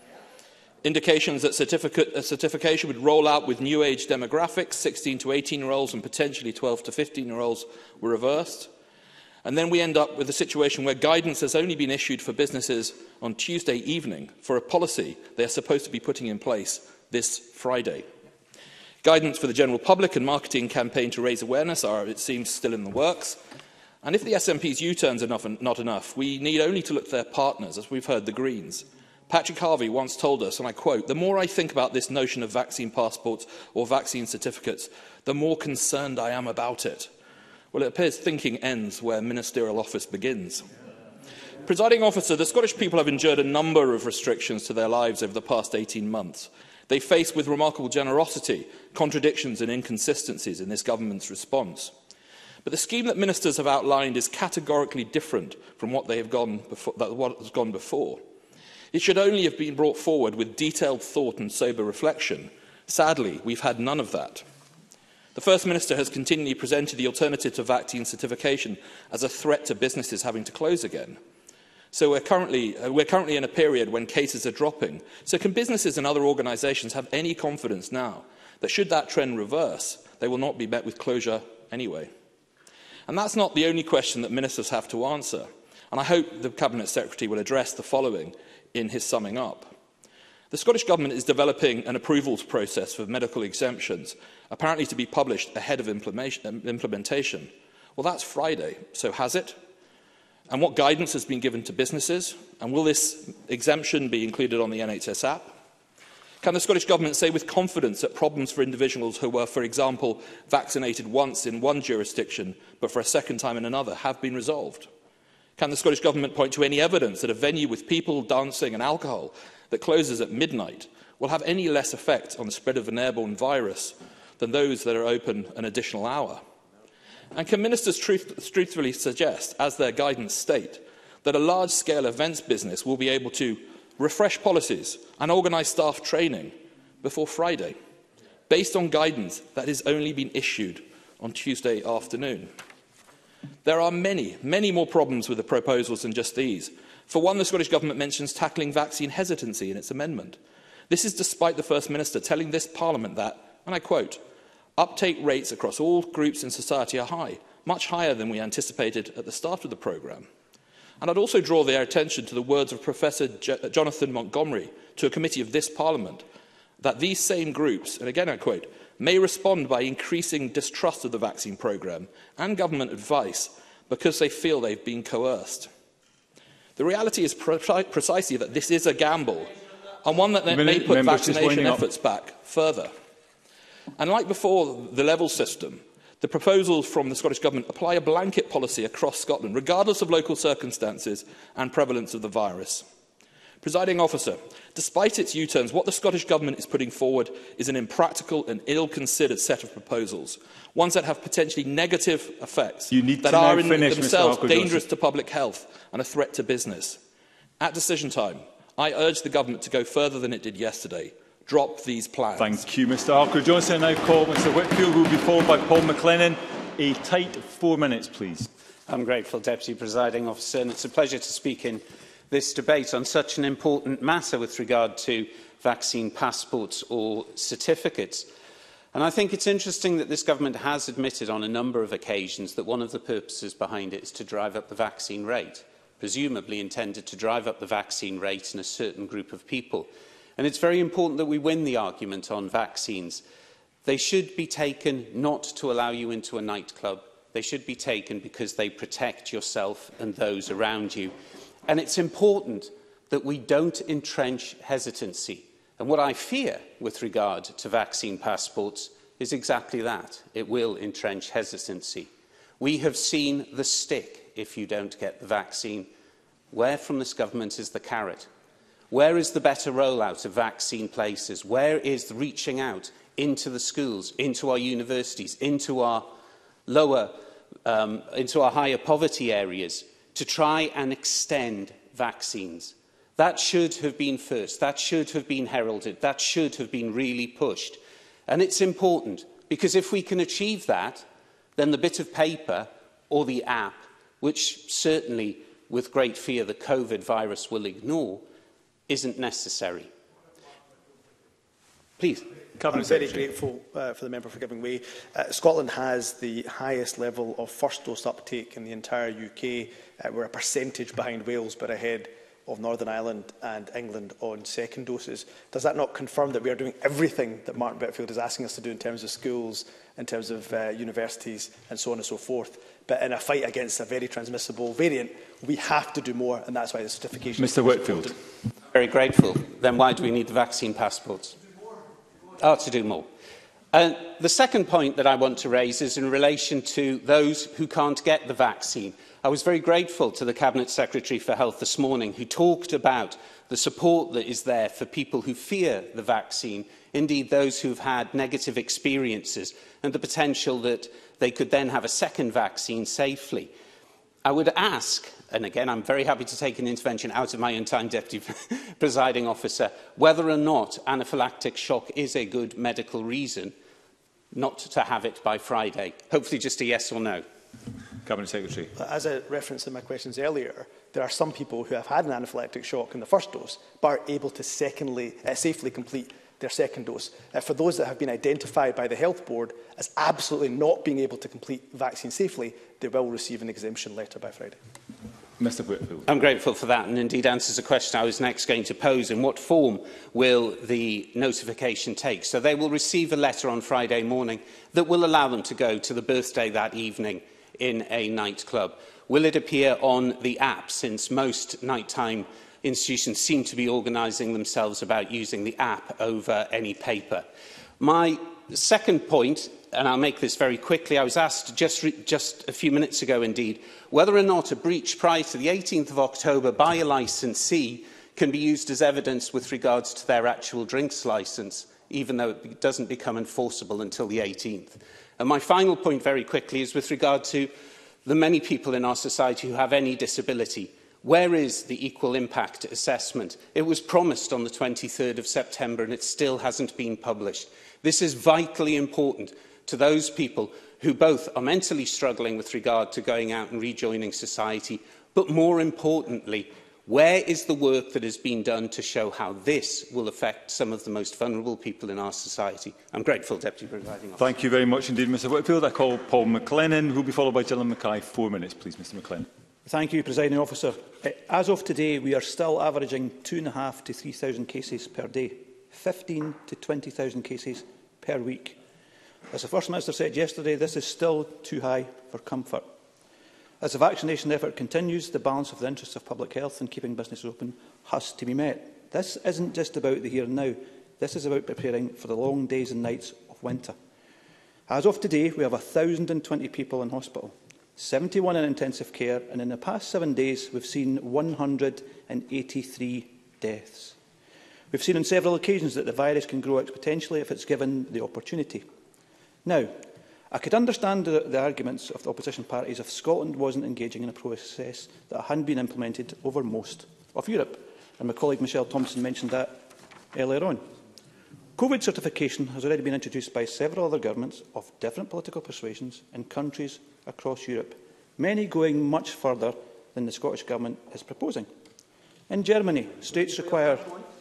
Indications that certificate, a certification would roll out with new age demographics, sixteen to eighteen-year-olds and potentially twelve to fifteen-year-olds, were reversed. And then we end up with a situation where guidance has only been issued for businesses on Tuesday evening for a policy they are supposed to be putting in place this Friday. Guidance for the general public and marketing campaign to raise awareness are, it seems, still in the works. And if the S N P's U-turns are not enough, we need only to look to their partners, as we've heard the Greens. Patrick Harvey once told us, and I quote, "The more I think about this notion of vaccine passports or vaccine certificates, the more concerned I am about it." Well, it appears thinking ends where ministerial office begins. Presiding Officer, the Scottish people have endured a number of restrictions to their lives over the past eighteen months. They face with remarkable generosity contradictions and inconsistencies in this government's response. But the scheme that ministers have outlined is categorically different from what, they have gone before, what has gone before. It should only have been brought forward with detailed thought and sober reflection. Sadly, we've had none of that. The First Minister has continually presented the alternative to vaccine certification as a threat to businesses having to close again. So we're currently, uh, we're currently in a period when cases are dropping. So can businesses and other organisations have any confidence now that should that trend reverse, they will not be met with closure anyway? And that's not the only question that ministers have to answer. And I hope the Cabinet Secretary will address the following in his summing up. The Scottish Government is developing an approvals process for medical exemptions, apparently to be published ahead of implementation. Well, that's Friday, so has it? And what guidance has been given to businesses? And will this exemption be included on the N H S app? Can the Scottish Government say with confidence that problems for individuals who were, for example, vaccinated once in one jurisdiction but for a second time in another have been resolved? Can the Scottish Government point to any evidence that a venue with people, dancing and alcohol that closes at midnight will have any less effect on the spread of an airborne virus than those that are open an additional hour? And can ministers truth truthfully suggest, as their guidance state, that a large-scale events business will be able to refresh policies and organise staff training before Friday, based on guidance that has only been issued on Tuesday afternoon? There are many, many more problems with the proposals than just these. For one, the Scottish Government mentions tackling vaccine hesitancy in its amendment. This is despite the First Minister telling this Parliament that, and I quote, uptake rates across all groups in society are high, much higher than we anticipated at the start of the programme. And I'd also draw their attention to the words of Professor J Jonathan Montgomery to a committee of this Parliament, that these same groups, and again I quote, may respond by increasing distrust of the vaccine programme and government advice because they feel they've been coerced. The reality is pre precisely that this is a gamble, and one that may put vaccination efforts back further. And like before the level system, the proposals from the Scottish Government apply a blanket policy across Scotland, regardless of local circumstances and prevalence of the virus. Presiding Officer, despite its U-turns, what the Scottish Government is putting forward is an impractical and ill-considered set of proposals, ones that have potentially negative effects, that are in themselves dangerous to public health and a threat to business. At decision time, I urge the Government to go further than it did yesterday. Drop these plans. Thank you, Mr Harker-Johnson. I now call Mr Whitfield, who will be followed by Paul McLennan. A tight four minutes, please. I'm grateful, Deputy Presiding Officer, and it's a pleasure to speak in this debate on such an important matter with regard to vaccine passports or certificates. And I think it's interesting that this government has admitted on a number of occasions that one of the purposes behind it is to drive up the vaccine rate, presumably intended to drive up the vaccine rate in a certain group of people. And it's very important that we win the argument on vaccines. They should be taken not to allow you into a nightclub. They should be taken because they protect yourself and those around you. And it's important that we don't entrench hesitancy. And what I fear with regard to vaccine passports is exactly that. It will entrench hesitancy. We have seen the stick if you don't get the vaccine. Where from this government is the carrot? Where is the better rollout of vaccine places? Where is the reaching out into the schools, into our universities, into our lower, um, into our higher poverty areas to try and extend vaccines? That should have been first. That should have been heralded. That should have been really pushed. And it's important because if we can achieve that, then the bit of paper or the app, which certainly with great fear the COVID virus will ignore, isn't necessary. Please. I'm very grateful uh, for the member for giving way. Uh, Scotland has the highest level of first dose uptake in the entire U K. Uh, we're a percentage behind Wales, but ahead of Northern Ireland and England on second doses. Does that not confirm that we are doing everything that Martin Whitfield is asking us to do in terms of schools, in terms of uh, universities and so on and so forth? But in a fight against a very transmissible variant, we have to do more, and that's why the certification... Mr Whitfield. Very grateful. Then why do we need the vaccine passports? Oh, to do more. Uh, the second point that I want to raise is in relation to those who can't get the vaccine. I was very grateful to the Cabinet Secretary for Health this morning, who talked about the support that is there for people who fear the vaccine, indeed those who have had negative experiences, and the potential that they could then have a second vaccine safely. I would ask, and again I'm very happy to take an intervention out of my own time, Deputy Presiding Officer, whether or not anaphylactic shock is a good medical reason not to have it by Friday. Hopefully just a yes or no. Cabinet Secretary. As I referenced in my questions earlier, there are some people who have had an anaphylactic shock in the first dose, but are able to secondly, uh, safely complete their second dose. Uh, for those that have been identified by the Health Board as absolutely not being able to complete vaccine safely, they will receive an exemption letter by Friday. Mr Whitfield. I'm grateful for that, and indeed answers a question I was next going to pose. In what form will the notification take? So they will receive a letter on Friday morning that will allow them to go to the birthday that evening in a nightclub. Will it appear on the app, since most nighttime institutions seem to be organising themselves about using the app over any paper? My second point and I'll make this very quickly. I was asked just, re just a few minutes ago, indeed, whether or not a breach prior to the eighteenth of October by a licensee can be used as evidence with regards to their actual drinks licence, even though it doesn't become enforceable until the eighteenth. And my final point, very quickly, is with regard to the many people in our society who have any disability. Where is the equal impact assessment? It was promised on the twenty-third of September and it still hasn't been published. This is vitally important to those people who both are mentally struggling with regard to going out and rejoining society, but more importantly, where is the work that has been done to show how this will affect some of the most vulnerable people in our society? I'm grateful, Deputy Presiding Officer. Thank you very much indeed, Mr Whitfield. I call Paul McLennan, who will be followed by Gillian Mackay. Four minutes, please, Mr McLennan. Thank you, Presiding Officer. As of today, we are still averaging two and a half to three thousand cases per day, fifteen to twenty thousand cases per week. As the First Minister said yesterday, this is still too high for comfort. As the vaccination effort continues, the balance of the interests of public health and keeping businesses open has to be met. This isn't just about the here and now. This is about preparing for the long days and nights of winter. As of today, we have one thousand and twenty people in hospital, seventy-one in intensive care, and in the past seven days, we've seen one hundred and eighty-three deaths. We've seen on several occasions that the virus can grow exponentially if it's given the opportunity. Now, I could understand the, the arguments of the opposition parties if Scotland wasn't engaging in a process that hadn't been implemented over most of Europe, and my colleague Michelle Thompson mentioned that earlier on. COVID certification has already been introduced by several other governments of different political persuasions in countries across Europe, many going much further than the Scottish Government is proposing. In Germany, states require...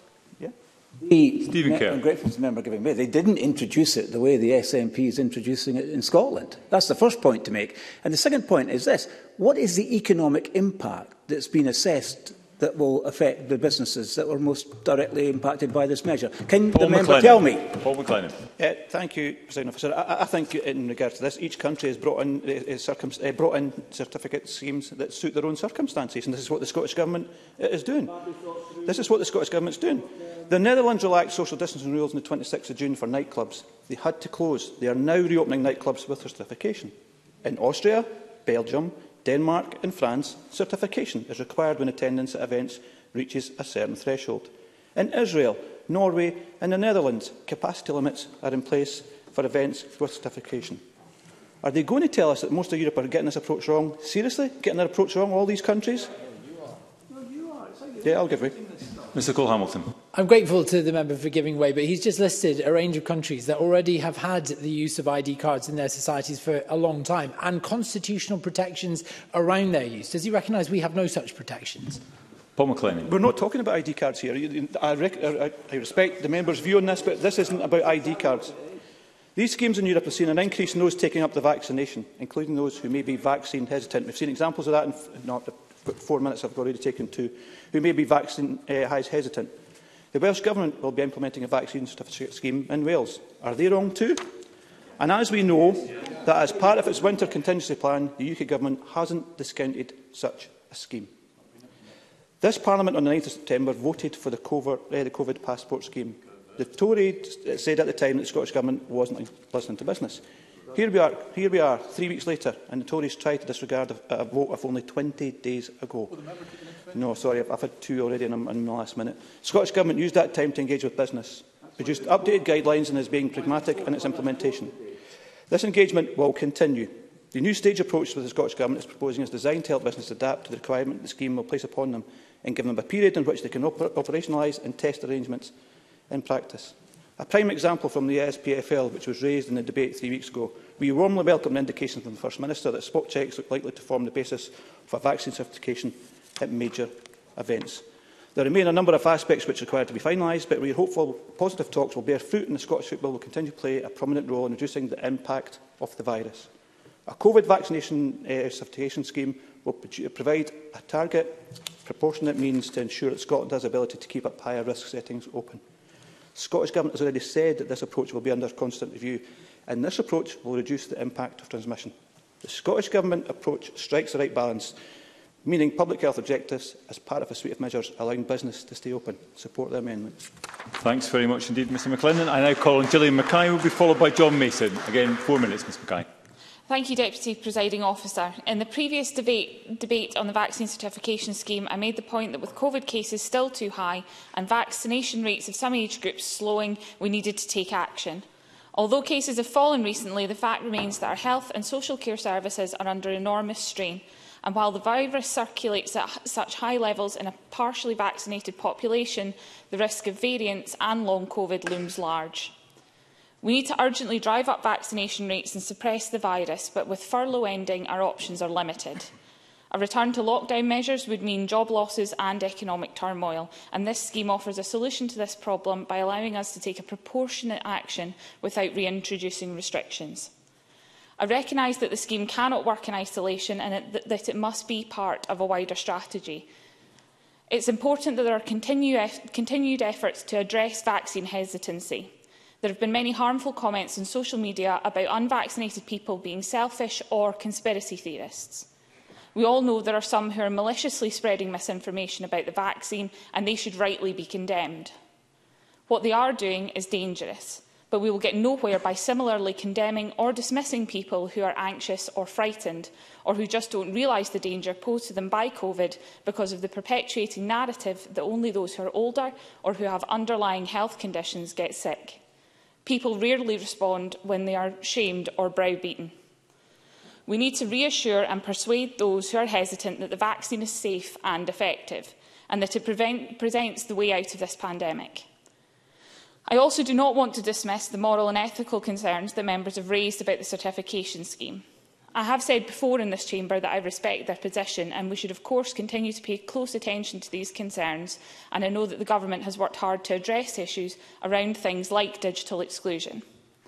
The, Stephen Kerr. I'm grateful to the member giving me. They didn't introduce it the way the S N P is introducing it in Scotland. That's the first point to make. And the second point is this. What is the economic impact that's been assessed that will affect the businesses that were most directly impacted by this measure? Can Paul the member McLennan. tell me? Paul McLennan. Uh, thank you, President Officer. I, I think in regard to this, each country has brought in, uh, circum uh, brought in certificate schemes that suit their own circumstances, and this is what the Scottish Government uh, is doing. This is what the Scottish Government is doing. The Netherlands relaxed social distancing rules on the twenty-sixth of June for nightclubs. They had to close. They are now reopening nightclubs with certification. In Austria, Belgium, Denmark and France, certification is required when attendance at events reaches a certain threshold. In Israel, Norway and the Netherlands, capacity limits are in place for events with certification. Are they going to tell us that most of Europe are getting this approach wrong? Seriously? Getting their approach wrong, all these countries? Yeah, I'll give way. Mr Cole Hamilton. I'm grateful to the member for giving way, but he's just listed a range of countries that already have had the use of I D cards in their societies for a long time and constitutional protections around their use. Does he recognise we have no such protections? Paul McLennan. We're not talking about I D cards here. I, rec I, I respect the member's view on this, but this isn't about I D cards. These schemes in Europe have seen an increase in those taking up the vaccination, including those who may be vaccine hesitant. We've seen examples of that in no, four minutes I've already taken two, who may be vaccine uh, hesitant. The Welsh Government will be implementing a vaccine certificate scheme in Wales. Are they wrong too? And as we know, that as part of its winter contingency plan, the U K Government hasn't discounted such a scheme. This Parliament on the ninth of September voted for the COVID, uh, the COVID passport scheme. The Tories said at the time that the Scottish Government wasn't listening to business. Here we are, here we are three weeks later, and the Tories tried to disregard a, a vote of only twenty days ago. No, sorry, I've, I've had two already in, in the last minute. The Scottish Government used that time to engage with business, produced updated guidelines and is being pragmatic in its implementation. This engagement will continue. The new stage approach that the Scottish Government is proposing is designed to help business adapt to the requirement the scheme will place upon them and give them a period in which they can oper operationalise and test arrangements in practice. A prime example from the S P F L, which was raised in the debate three weeks ago. We warmly welcome an indication from the First Minister that spot checks look likely to form the basis for vaccine certification at major events. There remain a number of aspects which require to be finalised, but we are hopeful positive talks will bear fruit and the Scottish football will continue to play a prominent role in reducing the impact of the virus. A COVID vaccination uh, certification scheme will provide a target, proportionate means to ensure that Scotland has the ability to keep up higher risk settings open. The Scottish Government has already said that this approach will be under constant review, and this approach will reduce the impact of transmission. The Scottish Government approach strikes the right balance meaning public health objectives as part of a suite of measures allowing business to stay open. Support the amendment. Thanks very much indeed, Mr McLennan. I now call on Gillian Mackay, who will be followed by John Mason. Again, four minutes, Miz Mackay. Thank you, Deputy Presiding Officer. In the previous debate, debate on the vaccine certification scheme, I made the point that with COVID cases still too high and vaccination rates of some age groups slowing, we needed to take action. Although cases have fallen recently, the fact remains that our health and social care services are under enormous strain. And while the virus circulates at such high levels in a partially vaccinated population, the risk of variants and long COVID looms large. We need to urgently drive up vaccination rates and suppress the virus, but with furlough ending, our options are limited. A return to lockdown measures would mean job losses and economic turmoil, and this scheme offers a solution to this problem by allowing us to take a proportionate action without reintroducing restrictions. I recognise that the scheme cannot work in isolation and it, that it must be part of a wider strategy. It's important that there are continue, continued efforts to address vaccine hesitancy. There have been many harmful comments on social media about unvaccinated people being selfish or conspiracy theorists. We all know there are some who are maliciously spreading misinformation about the vaccine, and they should rightly be condemned. What they are doing is dangerous, but we will get nowhere by similarly condemning or dismissing people who are anxious or frightened, or who just don't realise the danger posed to them by COVID because of the perpetuating narrative that only those who are older or who have underlying health conditions get sick. People rarely respond when they are shamed or browbeaten. We need to reassure and persuade those who are hesitant that the vaccine is safe and effective, and that it prevent, presents the way out of this pandemic. I also do not want to dismiss the moral and ethical concerns that members have raised about the certification scheme. I have said before in this chamber that I respect their position, and we should of course continue to pay close attention to these concerns, and I know that the Government has worked hard to address issues around things like digital exclusion.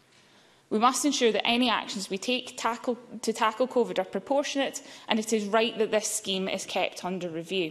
We must ensure that any actions we take tackle, to tackle COVID are proportionate, and it is right that this scheme is kept under review.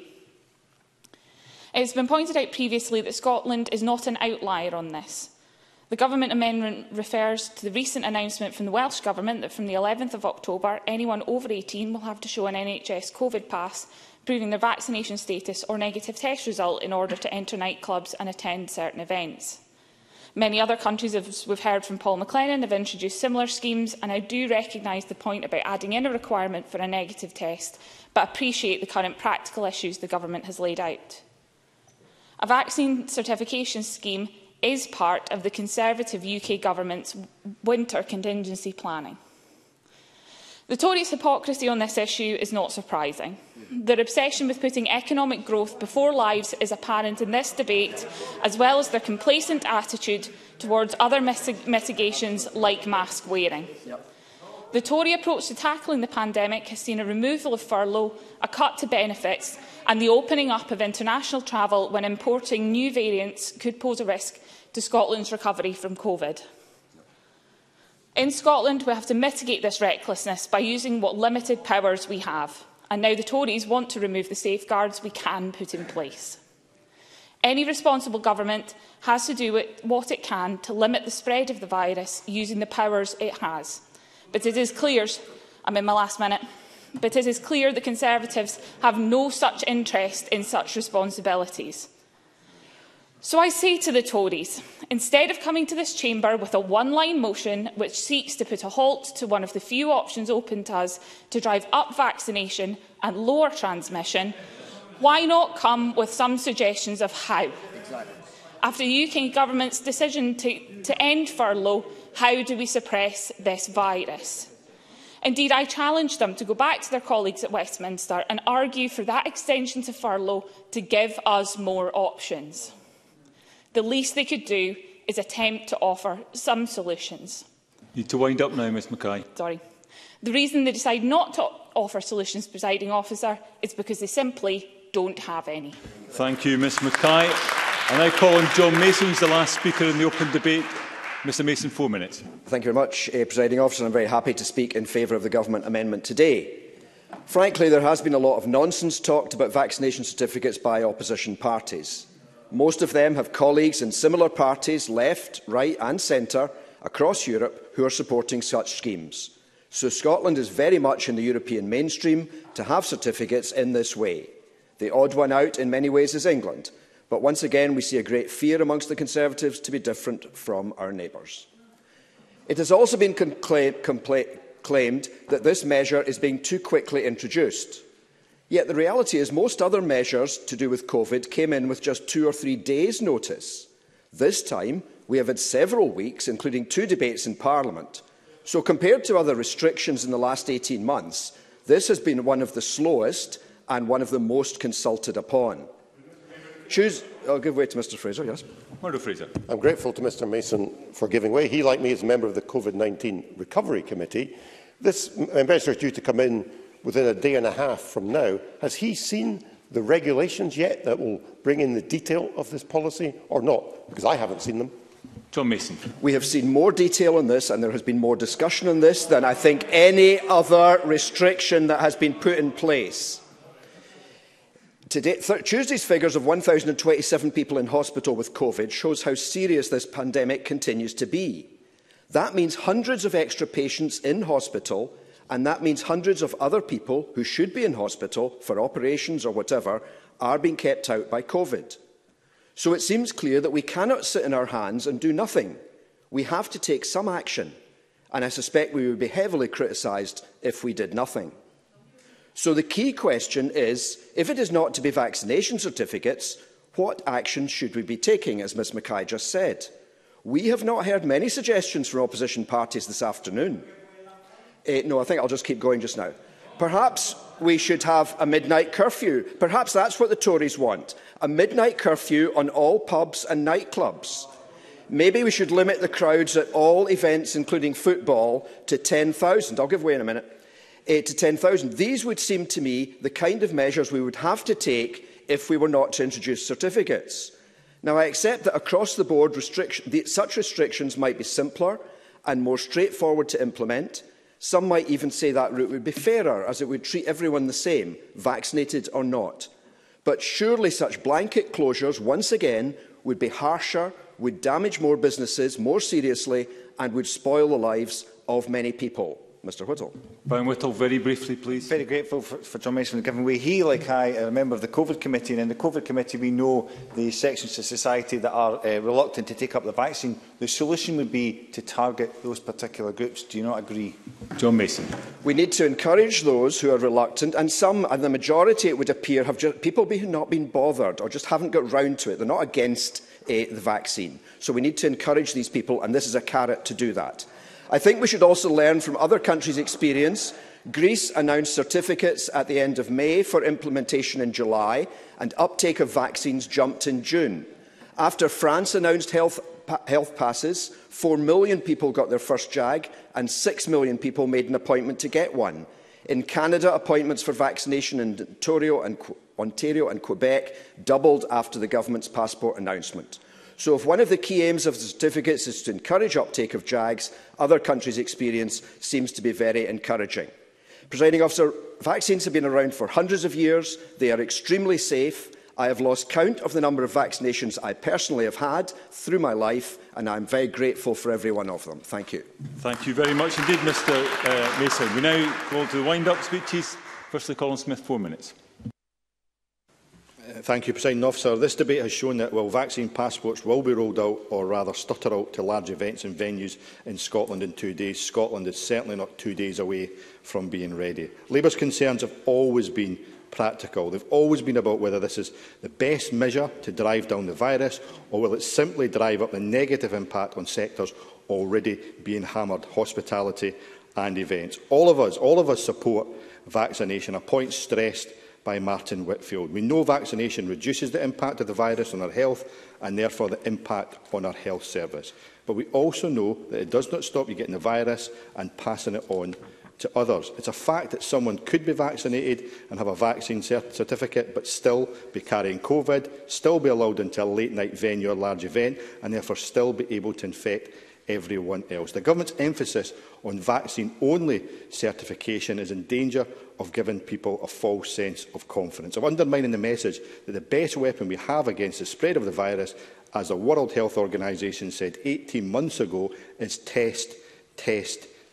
It has been pointed out previously that Scotland is not an outlier on this. The Government amendment refers to the recent announcement from the Welsh Government that from the eleventh of October, anyone over eighteen will have to show an N H S COVID pass proving their vaccination status or negative test result in order to enter nightclubs and attend certain events. Many other countries, as we've heard from Paul McLennan, have introduced similar schemes, and I do recognise the point about adding in a requirement for a negative test, but appreciate the current practical issues the Government has laid out. A vaccine certification scheme is part of the Conservative U K Government's winter contingency planning. The Tories' hypocrisy on this issue is not surprising. Their obsession with putting economic growth before lives is apparent in this debate, as well as their complacent attitude towards other mitigations like mask wearing. Yep. The Tory approach to tackling the pandemic has seen a removal of furlough, a cut to benefits, and the opening up of international travel when importing new variants could pose a risk to Scotland's recovery from COVID. In Scotland, we have to mitigate this recklessness by using what limited powers we have, and now the Tories want to remove the safeguards we can put in place. Any responsible government has to do what it can to limit the spread of the virus using the powers it has. But it is clear, I'm in my last minute, but it is clear the Conservatives have no such interest in such responsibilities. So I say to the Tories, instead of coming to this chamber with a one-line motion which seeks to put a halt to one of the few options open to us to drive up vaccination and lower transmission, why not come with some suggestions of how? Exactly. After the U K Government's decision to, to end furlough, how do we suppress this virus? Indeed, I challenge them to go back to their colleagues at Westminster and argue for that extension to furlough to give us more options. The least they could do is attempt to offer some solutions. You need to wind up now, Miz Mackay. Sorry. The reason they decide not to offer solutions, Presiding Officer, is because they simply don't have any. Thank you, Miz Mackay. I now call on John Mason, who is the last speaker in the open debate. Mr Mason, four minutes. Thank you very much, uh, Presiding Officer. I'm very happy to speak in favour of the Government amendment today. Frankly, there has been a lot of nonsense talked about vaccination certificates by opposition parties. Most of them have colleagues in similar parties, left, right and centre, across Europe, who are supporting such schemes. So Scotland is very much in the European mainstream to have certificates in this way. The odd one out in many ways is England, but once again we see a great fear amongst the Conservatives to be different from our neighbours. It has also been claimed that this measure is being too quickly introduced. Yet the reality is most other measures to do with COVID came in with just two or three days' notice. This time, we have had several weeks, including two debates in Parliament. So compared to other restrictions in the last eighteen months, this has been one of the slowest and one of the most consulted upon. Choose, I'll give way to Mr Fraser, yes. Murdo Fraser. I'm grateful to Mr Mason for giving way. He, like me, is a member of the COVID nineteen Recovery Committee. This measure is due to come in within a day and a half from now. Has he seen the regulations yet that will bring in the detail of this policy or not? Because I haven't seen them. John Mason. We have seen more detail on this and there has been more discussion on this than I think any other restriction that has been put in place. Today, Tuesday's figures of one thousand twenty-seven people in hospital with COVID shows how serious this pandemic continues to be. That means hundreds of extra patients in hospital, and that means hundreds of other people who should be in hospital for operations or whatever are being kept out by COVID. So it seems clear that we cannot sit in our hands and do nothing. We have to take some action, and I suspect we would be heavily criticised if we did nothing. So the key question is, if it is not to be vaccination certificates, what action should we be taking, as Ms Mackay just said? We have not heard many suggestions from opposition parties this afternoon. Uh, no, I think I'll just keep going just now. Perhaps we should have a midnight curfew. Perhaps that's what the Tories want, a midnight curfew on all pubs and nightclubs. Maybe we should limit the crowds at all events, including football, to ten thousand. I'll give way in a minute. Uh, to ten thousand. These would seem to me the kind of measures we would have to take if we were not to introduce certificates. Now, I accept that across the board, restriction, the, such restrictions might be simpler and more straightforward to implement. Some might even say that route would be fairer, as it would treat everyone the same, vaccinated or not. But surely such blanket closures, once again, would be harsher, would damage more businesses more seriously, and would spoil the lives of many people. Mr Whittle. Brian Whittle, very briefly, please. Very grateful for, for John Mason for giving way. He, like I, are a member of the COVID Committee, and in the COVID Committee we know the sections of society that are uh, reluctant to take up the vaccine. The solution would be to target those particular groups. Do you not agree? John Mason. We need to encourage those who are reluctant, and some, and the majority it would appear, have just, people who have not been bothered or just haven't got round to it. They're not against uh, the vaccine. So we need to encourage these people, and this is a carrot to do that. I think we should also learn from other countries' experience. Greece announced certificates at the end of May for implementation in July, and uptake of vaccines jumped in June. After France announced health, pa health passes, four million people got their first jab, and six million people made an appointment to get one. In Canada, appointments for vaccination in Ontario and, Ontario and Quebec doubled after the government's passport announcement. So if one of the key aims of the certificates is to encourage uptake of J A Gs, other countries' experience seems to be very encouraging. Presiding Officer, vaccines have been around for hundreds of years. They are extremely safe. I have lost count of the number of vaccinations I personally have had through my life, and I am very grateful for every one of them. Thank you. Thank you very much indeed, Mr uh, Mason. We now go on to the wind-up speeches. Firstly, Colin Smith, four minutes. Thank you, Presiding Officer. This debate has shown that while vaccine passports will be rolled out, or rather stutter out, to large events and venues in Scotland in two days, Scotland is certainly not two days away from being ready. Labour's concerns have always been practical. They've always been about whether this is the best measure to drive down the virus, or will it simply drive up the negative impact on sectors already being hammered, hospitality and events. All of us, all of us support vaccination, a point stressed by Martin Whitfield. We know vaccination reduces the impact of the virus on our health and therefore the impact on our health service. But we also know that it does not stop you getting the virus and passing it on to others. It's a fact that someone could be vaccinated and have a vaccine cert certificate but still be carrying COVID, still be allowed into a late-night venue or large event, and therefore still be able to infect everyone else. The government's emphasis on vaccine-only certification is in danger of giving people a false sense of confidence, of undermining the message that the best weapon we have against the spread of the virus, as the World Health Organization said eighteen months ago, is test, test,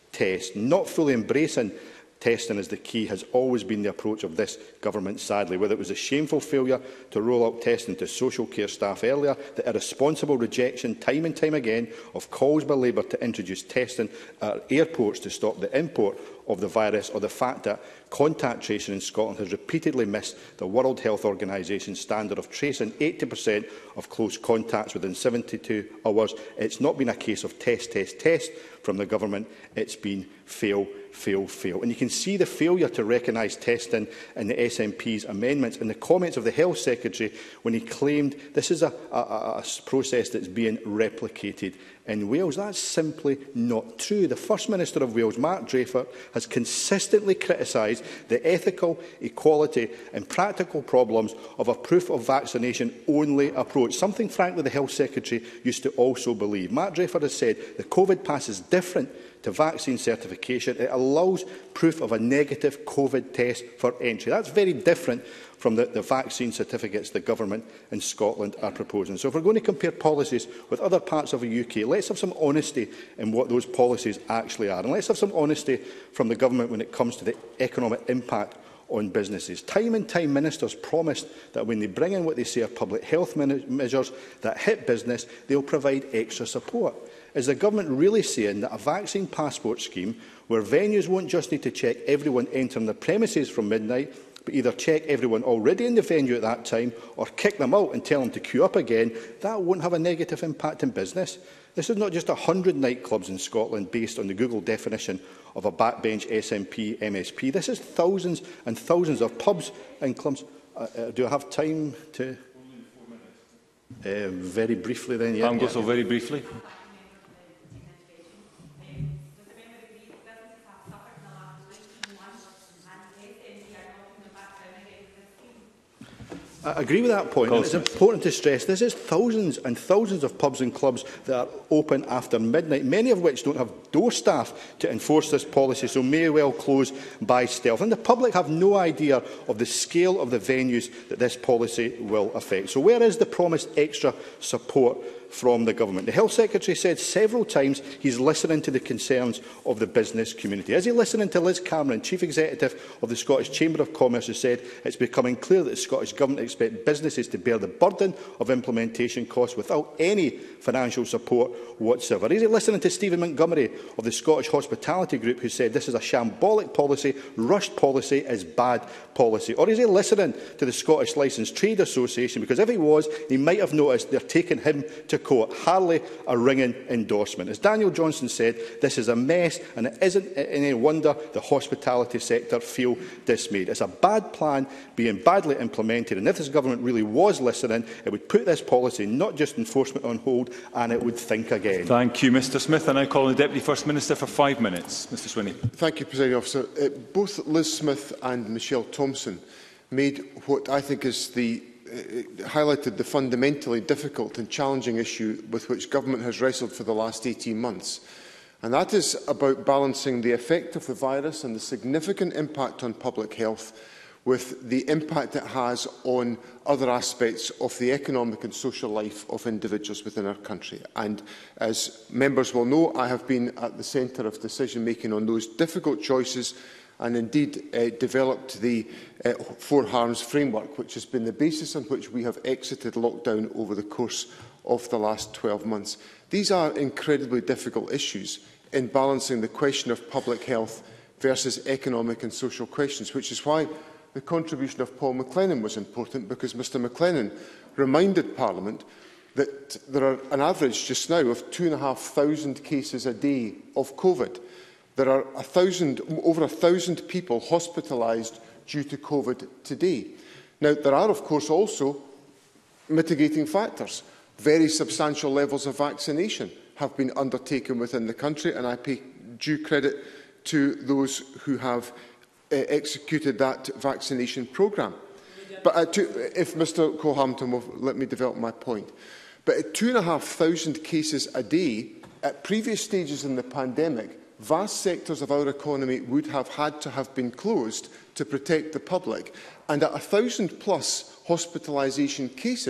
test. Not fully embracing testing as the key has always been the approach of this government, sadly, whether it was a shameful failure to roll out testing to social care staff earlier, the irresponsible rejection time and time again of calls by Labour to introduce testing at airports to stop the import of the virus, or the fact that contact tracing in Scotland has repeatedly missed the World Health Organisation's standard of tracing eighty percent of close contacts within seventy-two hours. It's not been a case of test, test, test from the government. It's been fail, fail, fail. And you can see the failure to recognise testing in the S N P's amendments and the comments of the Health Secretary when he claimed this is a, a, a process that's being replicated in Wales. That's simply not true. The First Minister of Wales, Mark Drayford, has consistently criticised the ethical, equality and practical problems of a proof of vaccination only approach, something frankly the Health Secretary used to also believe. Mark Drayford has said the COVID pass is different to vaccine certification. It allows proof of a negative COVID test for entry. That's very different from the, the vaccine certificates the government in Scotland are proposing. So if we're going to compare policies with other parts of the U K, let's have some honesty in what those policies actually are. And let's have some honesty from the government when it comes to the economic impact on businesses. Time and time ministers promised that when they bring in what they say are public health measures that hit business, they'll provide extra support. Is the government really saying that a vaccine passport scheme where venues won't just need to check everyone entering the premises from midnight, but either check everyone already in the venue at that time or kick them out and tell them to queue up again, that won't have a negative impact on business? This is not just one hundred nightclubs in Scotland based on the Google definition of a backbench S N P M S P. This is thousands and thousands of pubs and clubs. Uh, uh, do I have time to... Uh, very briefly then. Yeah, I'm yeah. so very briefly. I agree with that point, and it's important to stress this is thousands and thousands of pubs and clubs that are open after midnight, many of which don't have door staff to enforce this policy, so may well close by stealth. And the public have no idea of the scale of the venues that this policy will affect. So where is the promised extra support from the government? The Health Secretary said several times he's listening to the concerns of the business community. Is he listening to Liz Cameron, Chief Executive of the Scottish Chamber of Commerce, who said it's becoming clear that the Scottish Government expect businesses to bear the burden of implementation costs without any financial support whatsoever? Is he listening to Stephen Montgomery of the Scottish Hospitality Group, who said this is a shambolic policy, rushed policy is bad policy? Or is he listening to the Scottish Licensed Trade Association? Because if he was, he might have noticed they're taking him to court. Hardly a ringing endorsement. As Daniel Johnson said, this is a mess, and it isn't any wonder the hospitality sector feel dismayed. It's a bad plan being badly implemented, and if this government really was listening, it would put this policy, not just enforcement, on hold, and it would think again. Thank you, Mr Smith. I now call on the Deputy First Minister for five minutes. Mr Swinney. Thank you, Presiding Officer. Uh, both Liz Smith and Michelle Thompson made what I think is the uh, highlighted the fundamentally difficult and challenging issue with which government has wrestled for the last eighteen months. And that is about balancing the effect of the virus and the significant impact on public health with the impact it has on other aspects of the economic and social life of individuals within our country. And as members will know, I have been at the centre of decision-making on those difficult choices and indeed uh, developed the uh, Four Harms framework, which has been the basis on which we have exited lockdown over the course of the last twelve months. These are incredibly difficult issues in balancing the question of public health versus economic and social questions, which is why the contribution of Paul McLennan was important, because Mr McLennan reminded Parliament that there are an average just now of two and a half thousand cases a day of COVID. There are a thousand, over a thousand people hospitalised due to COVID today. Now, there are, of course, also mitigating factors. Very substantial levels of vaccination have been undertaken within the country, and I pay due credit to those who have uh, executed that vaccination programme. But uh, to, if Mr Cole-Hampton will let me develop my point. But at two and a half thousand cases a day, at previous stages in the pandemic, vast sectors of our economy would have had to have been closed to protect the public. And at a thousand plus hospitalisation cases,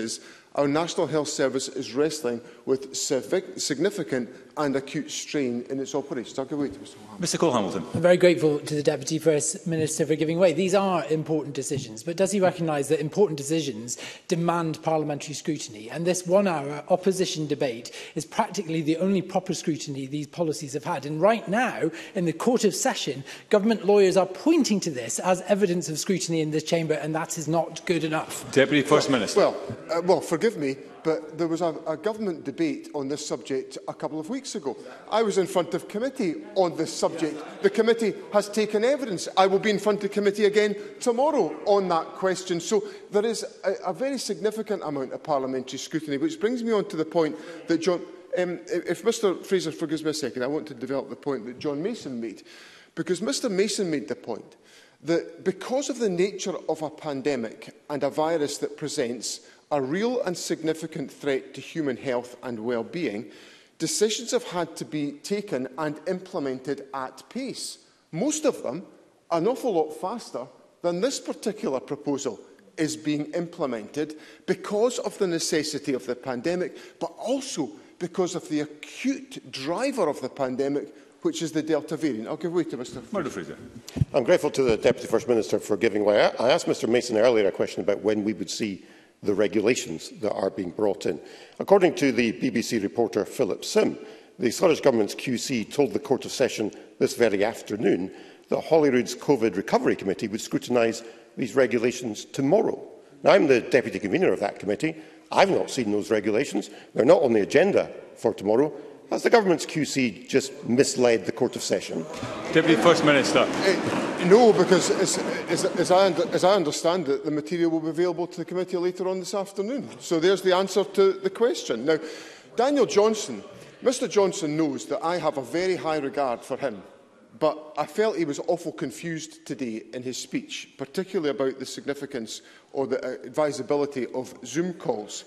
Our National Health Service is wrestling with significant and acute strain in its operations. I'll give way to Mr Mr Cole Hamilton. I'm very grateful to the Deputy First Minister for giving way. These are important decisions, but does he recognise that important decisions demand parliamentary scrutiny? And this one-hour opposition debate is practically the only proper scrutiny these policies have had. And right now, in the Court of Session, government lawyers are pointing to this as evidence of scrutiny in this chamber, and that is not good enough. Deputy First Minister. Well, uh, well forgive me, but there was a, a government debate on this subject a couple of weeks ago. I was in front of committee on this subject. The committee has taken evidence. I will be in front of committee again tomorrow on that question. So there is a, a very significant amount of parliamentary scrutiny, which brings me on to the point that John... Um, if Mr Fraser forgives me a second, I want to develop the point that John Mason made. Because Mr Mason made the point that because of the nature of a pandemic and a virus that presents a real and significant threat to human health and well-being, decisions have had to be taken and implemented at pace. Most of them an awful lot faster than this particular proposal is being implemented because of the necessity of the pandemic, but also because of the acute driver of the pandemic, which is the Delta variant. I'll give way to Mr Fraser. I'm grateful to the Deputy First Minister for giving way. I asked Mr Mason earlier a question about when we would see the regulations that are being brought in. According to the B B C reporter Philip Sim, the Scottish Government's Q C told the Court of Session this very afternoon that Holyrood's COVID Recovery Committee would scrutinise these regulations tomorrow. Now, I'm the Deputy Convener of that committee. I've not seen those regulations. They're not on the agenda for tomorrow. Has the Government's Q C just misled the Court of Session? Deputy First Minister. Uh, no, because as, as, as, I under, as I understand it, the material will be available to the committee later on this afternoon. So there's the answer to the question. Now, Daniel Johnson, Mr Johnson knows that I have a very high regard for him, but I felt he was awful confused today in his speech, particularly about the significance or the uh, advisability of Zoom calls.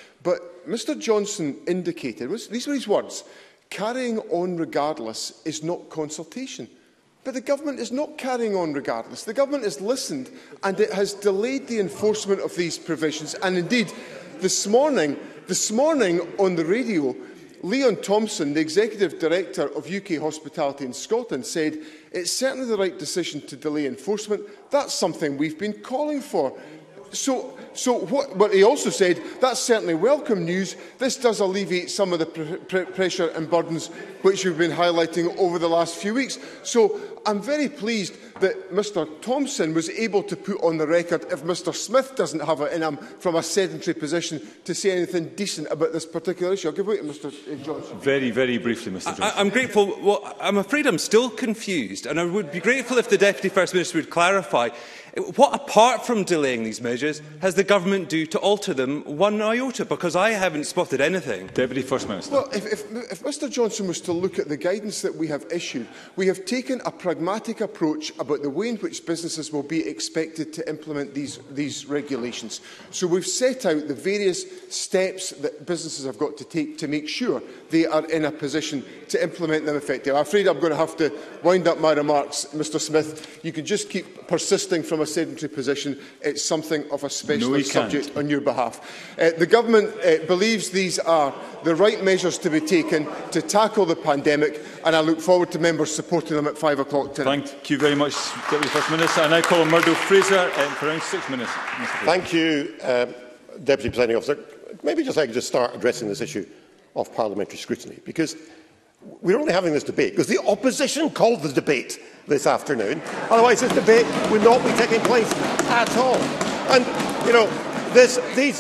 But Mr Johnson indicated, these were his words, carrying on regardless is not consultation. But the government is not carrying on regardless. The government has listened and it has delayed the enforcement of these provisions. And indeed, this morning, this morning on the radio, Leon Thompson, the Executive Director of U K Hospitality in Scotland, said it's certainly the right decision to delay enforcement. That's something we've been calling for. So, so what, but he also said that's certainly welcome news. This does alleviate some of the pr pr pressure and burdens which we've been highlighting over the last few weeks. So I'm very pleased that Mr Thompson was able to put on the record, if Mr Smith doesn't have it in him from a sedentary position, to say anything decent about this particular issue. I'll give way to Mr Johnson. Very, very briefly, Mr Johnson. I, I'm grateful. Well, I'm afraid I'm still confused, and I would be grateful if the Deputy First Minister would clarify what, apart from delaying these measures, has the government do to alter them one iota? Because I haven't spotted anything. Deputy First Minister. Well, if, if, if Mr Johnson was to look at the guidance that we have issued, we have taken a pragmatic approach about the way in which businesses will be expected to implement these, these regulations. So we've set out the various steps that businesses have got to take to make sure they are in a position to implement them effectively. I'm afraid I'm going to have to wind up my remarks, Mr Smith. You can just keep persisting from a sedentary position. It's something of a specialist no, subject on your behalf. Uh, the government uh, believes these are the right measures to be taken to tackle the pandemic, and I look forward to members supporting them at five o'clock tonight. Thank you very much, Deputy First Minister. I now call on Murdo Fraser uh, for around six minutes. Thank you, uh, Deputy Presiding Officer. Maybe just I could just start addressing this issue of parliamentary scrutiny, because we're only having this debate because the opposition called the debate this afternoon. Otherwise, this debate would not be taking place at all. And, you know, this, these...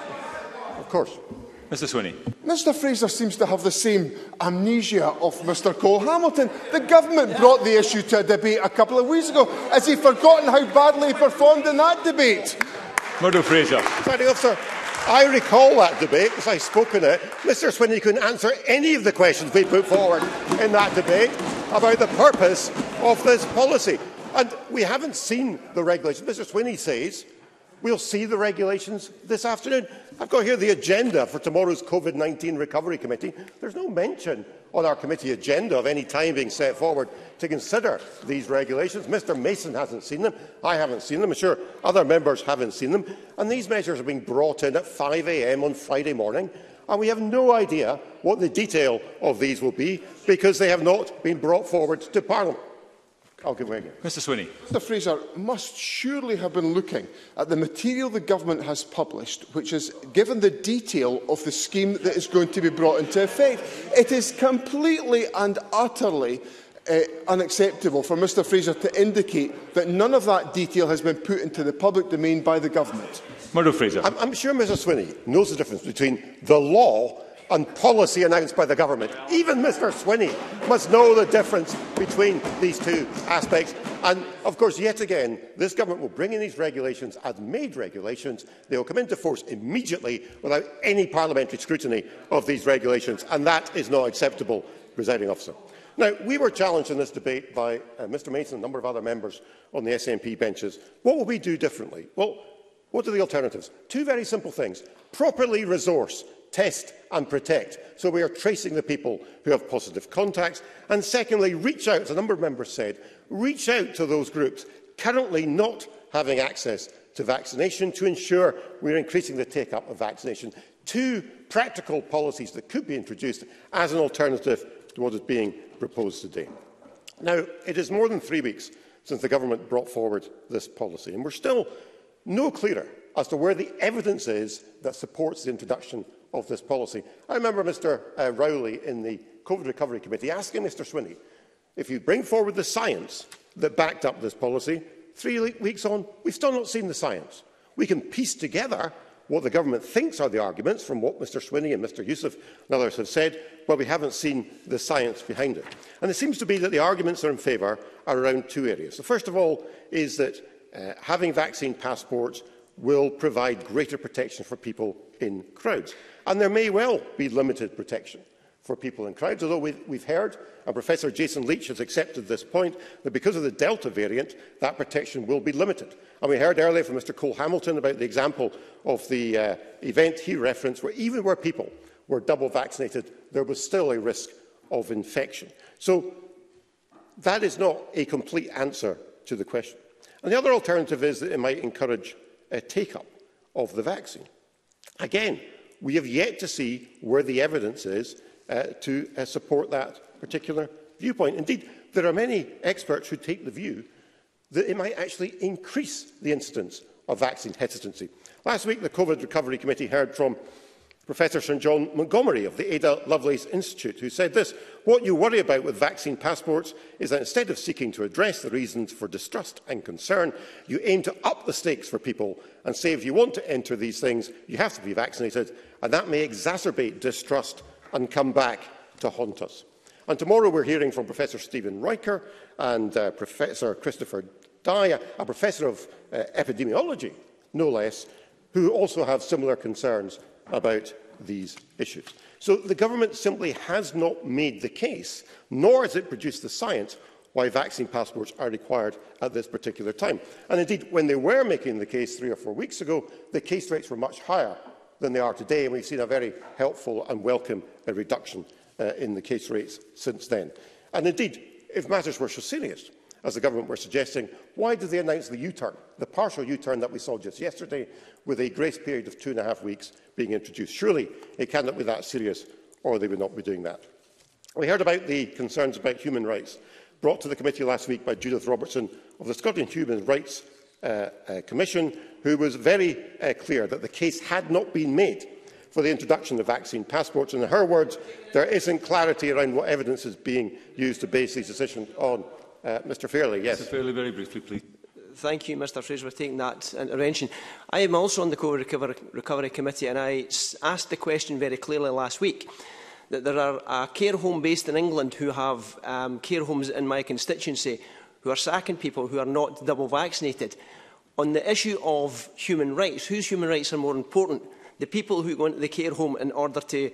Of course. Mr Swinney. Mr Fraser seems to have the same amnesia of Mr Cole Hamilton. The government brought the issue to a debate a couple of weeks ago. Has he forgotten how badly he performed in that debate? Murdo Fraser. Presiding Officer, I recall that debate because I spoke in it. Mr Swinney couldn't answer any of the questions we put forward in that debate about the purpose of this policy. And we haven't seen the regulations. Mr Swinney says we'll see the regulations this afternoon. I've got here the agenda for tomorrow's COVID nineteen Recovery Committee. There's no mention on our committee agenda of any time being set forward to consider these regulations. Mr Mason hasn't seen them. I haven't seen them. I'm sure other members haven't seen them. And these measures are being brought in at five a m on Friday morning, and we have no idea what the detail of these will be because they have not been brought forward to Parliament. I'll give way again. Mr Swinney. Mr Fraser must surely have been looking at the material the government has published, which has given the detail of the scheme that is going to be brought into effect. It is completely and utterly uh, unacceptable for Mr Fraser to indicate that none of that detail has been put into the public domain by the government. Murdo Fraser. I'm, I'm sure Mr Swinney knows the difference between the law and policy announced by the government. Even Mr Swinney must know the difference between these two aspects. And, of course, yet again, this government will bring in these regulations as made regulations. They will come into force immediately without any parliamentary scrutiny of these regulations, and that is not acceptable, Presiding Officer. Now, we were challenged in this debate by uh, Mr Mason and a number of other members on the S N P benches. What will we do differently? Well, what are the alternatives? Two very simple things. Properly resource, test and protect, so we are tracing the people who have positive contacts. And secondly, reach out, as a number of members said, reach out to those groups currently not having access to vaccination to ensure we are increasing the take-up of vaccination. Two practical policies that could be introduced as an alternative to what is being proposed today. Now, it is more than three weeks since the government brought forward this policy, and we're still no clearer as to where the evidence is that supports the introduction of this policy. I remember Mr uh, Rowley in the COVID Recovery Committee asking Mr Swinney, if you bring forward the science that backed up this policy, three weeks on, we've still not seen the science. We can piece together what the government thinks are the arguments from what Mr Swinney and Mr Youssef and others have said, but we haven't seen the science behind it. And it seems to be that the arguments that are in favour are around two areas. The first of all is that uh, having vaccine passports will provide greater protection for people in crowds. And there may well be limited protection for people in crowds, although we've, we've heard, and Professor Jason Leach has accepted this point, that because of the Delta variant, that protection will be limited. And we heard earlier from Mr Cole Hamilton about the example of the uh, event he referenced, where even where people were double vaccinated, there was still a risk of infection. So that is not a complete answer to the question. And the other alternative is that it might encourage a take-up of the vaccine. Again, we have yet to see where the evidence is uh, to uh, support that particular viewpoint. Indeed, there are many experts who take the view that it might actually increase the incidence of vaccine hesitancy. Last week, the COVID Recovery Committee heard from Professor Sir John Montgomery of the Ada Lovelace Institute, who said this: "What you worry about with vaccine passports is that instead of seeking to address the reasons for distrust and concern, you aim to up the stakes for people and say if you want to enter these things, you have to be vaccinated, and that may exacerbate distrust and come back to haunt us." And tomorrow we're hearing from Professor Stephen Riker and uh, Professor Christopher Dye, a professor of uh, epidemiology, no less, who also have similar concerns about these issues. So the government simply has not made the case, nor has it produced the science, why vaccine passports are required at this particular time. And indeed, when they were making the case three or four weeks ago, the case rates were much higher than they are today, and we've seen a very helpful and welcome uh, reduction uh, in the case rates since then. And indeed, if matters were so serious, as the government were suggesting, why did they announce the U-turn, the partial U-turn that we saw just yesterday, with a grace period of two and a half weeks being introduced? Surely it cannot be that serious, or they would not be doing that. We heard about the concerns about human rights brought to the committee last week by Judith Robertson of the Scottish Human Rights uh, uh, Commission, who was very uh, clear that the case had not been made for the introduction of vaccine passports. And in her words, there isn't clarity around what evidence is being used to base these decisions on. Uh, Mr Fairley, yes. Mr Fairley, very briefly, please. Thank you, Mr Fraser, for taking that intervention. I am also on the COVID Recovery, Recovery Committee, and I asked the question very clearly last week that there are a care home based in England who have um, care homes in my constituency who are sacking people who are not double vaccinated. On the issue of human rights, whose human rights are more important? The people who go into the care home in order to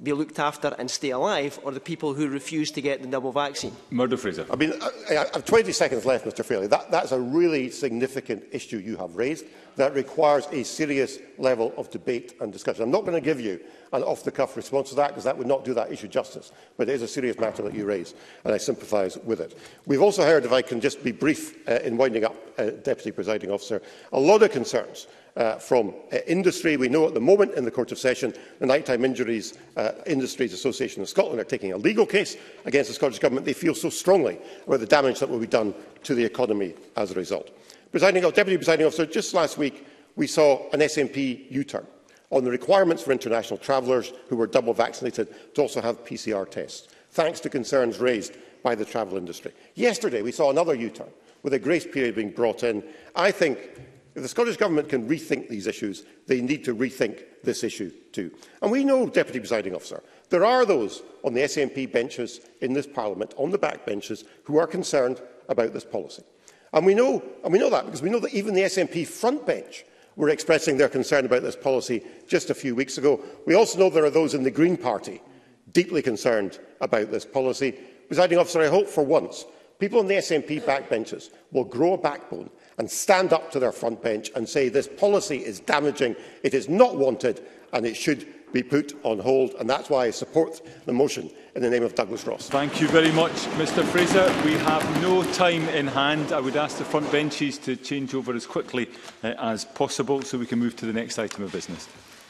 be looked after and stay alive, or the people who refuse to get the double vaccine? Murdo Fraser. I mean, I, I have twenty seconds left, Mr Fraley. That, that's a really significant issue you have raised that requires a serious level of debate and discussion. I'm not going to give you an off-the-cuff response to that, because that would not do that issue justice. But it is a serious matter that you raise, and I sympathise with it. We've also heard, if I can just be brief uh, in winding up, uh, Deputy Presiding Officer, a lot of concerns Uh, from uh, industry. We know at the moment in the Court of Session the Nighttime Injuries uh, Industries Association of Scotland are taking a legal case against the Scottish Government. They feel so strongly about the damage that will be done to the economy as a result. Presiding, Deputy Presiding Officer, just last week we saw an S N P U-turn on the requirements for international travellers who were double vaccinated to also have P C R tests, thanks to concerns raised by the travel industry. Yesterday we saw another U-turn with a grace period being brought in. I think if the Scottish Government can rethink these issues, they need to rethink this issue too. And we know, Deputy Presiding Officer, there are those on the S N P benches in this Parliament, on the backbenches, who are concerned about this policy. And we know, and we know that because we know that even the S N P front bench were expressing their concern about this policy just a few weeks ago. We also know there are those in the Green Party deeply concerned about this policy. Presiding Officer, I hope for once people on the S N P backbenches will grow a backbone and stand up to their front bench and say this policy is damaging, it is not wanted and it should be put on hold. And that's why I support the motion in the name of Douglas Ross. Thank you very much, Mr Fraser. We have no time in hand. I would ask the front benches to change over as quickly uh, as possible so we can move to the next item of business.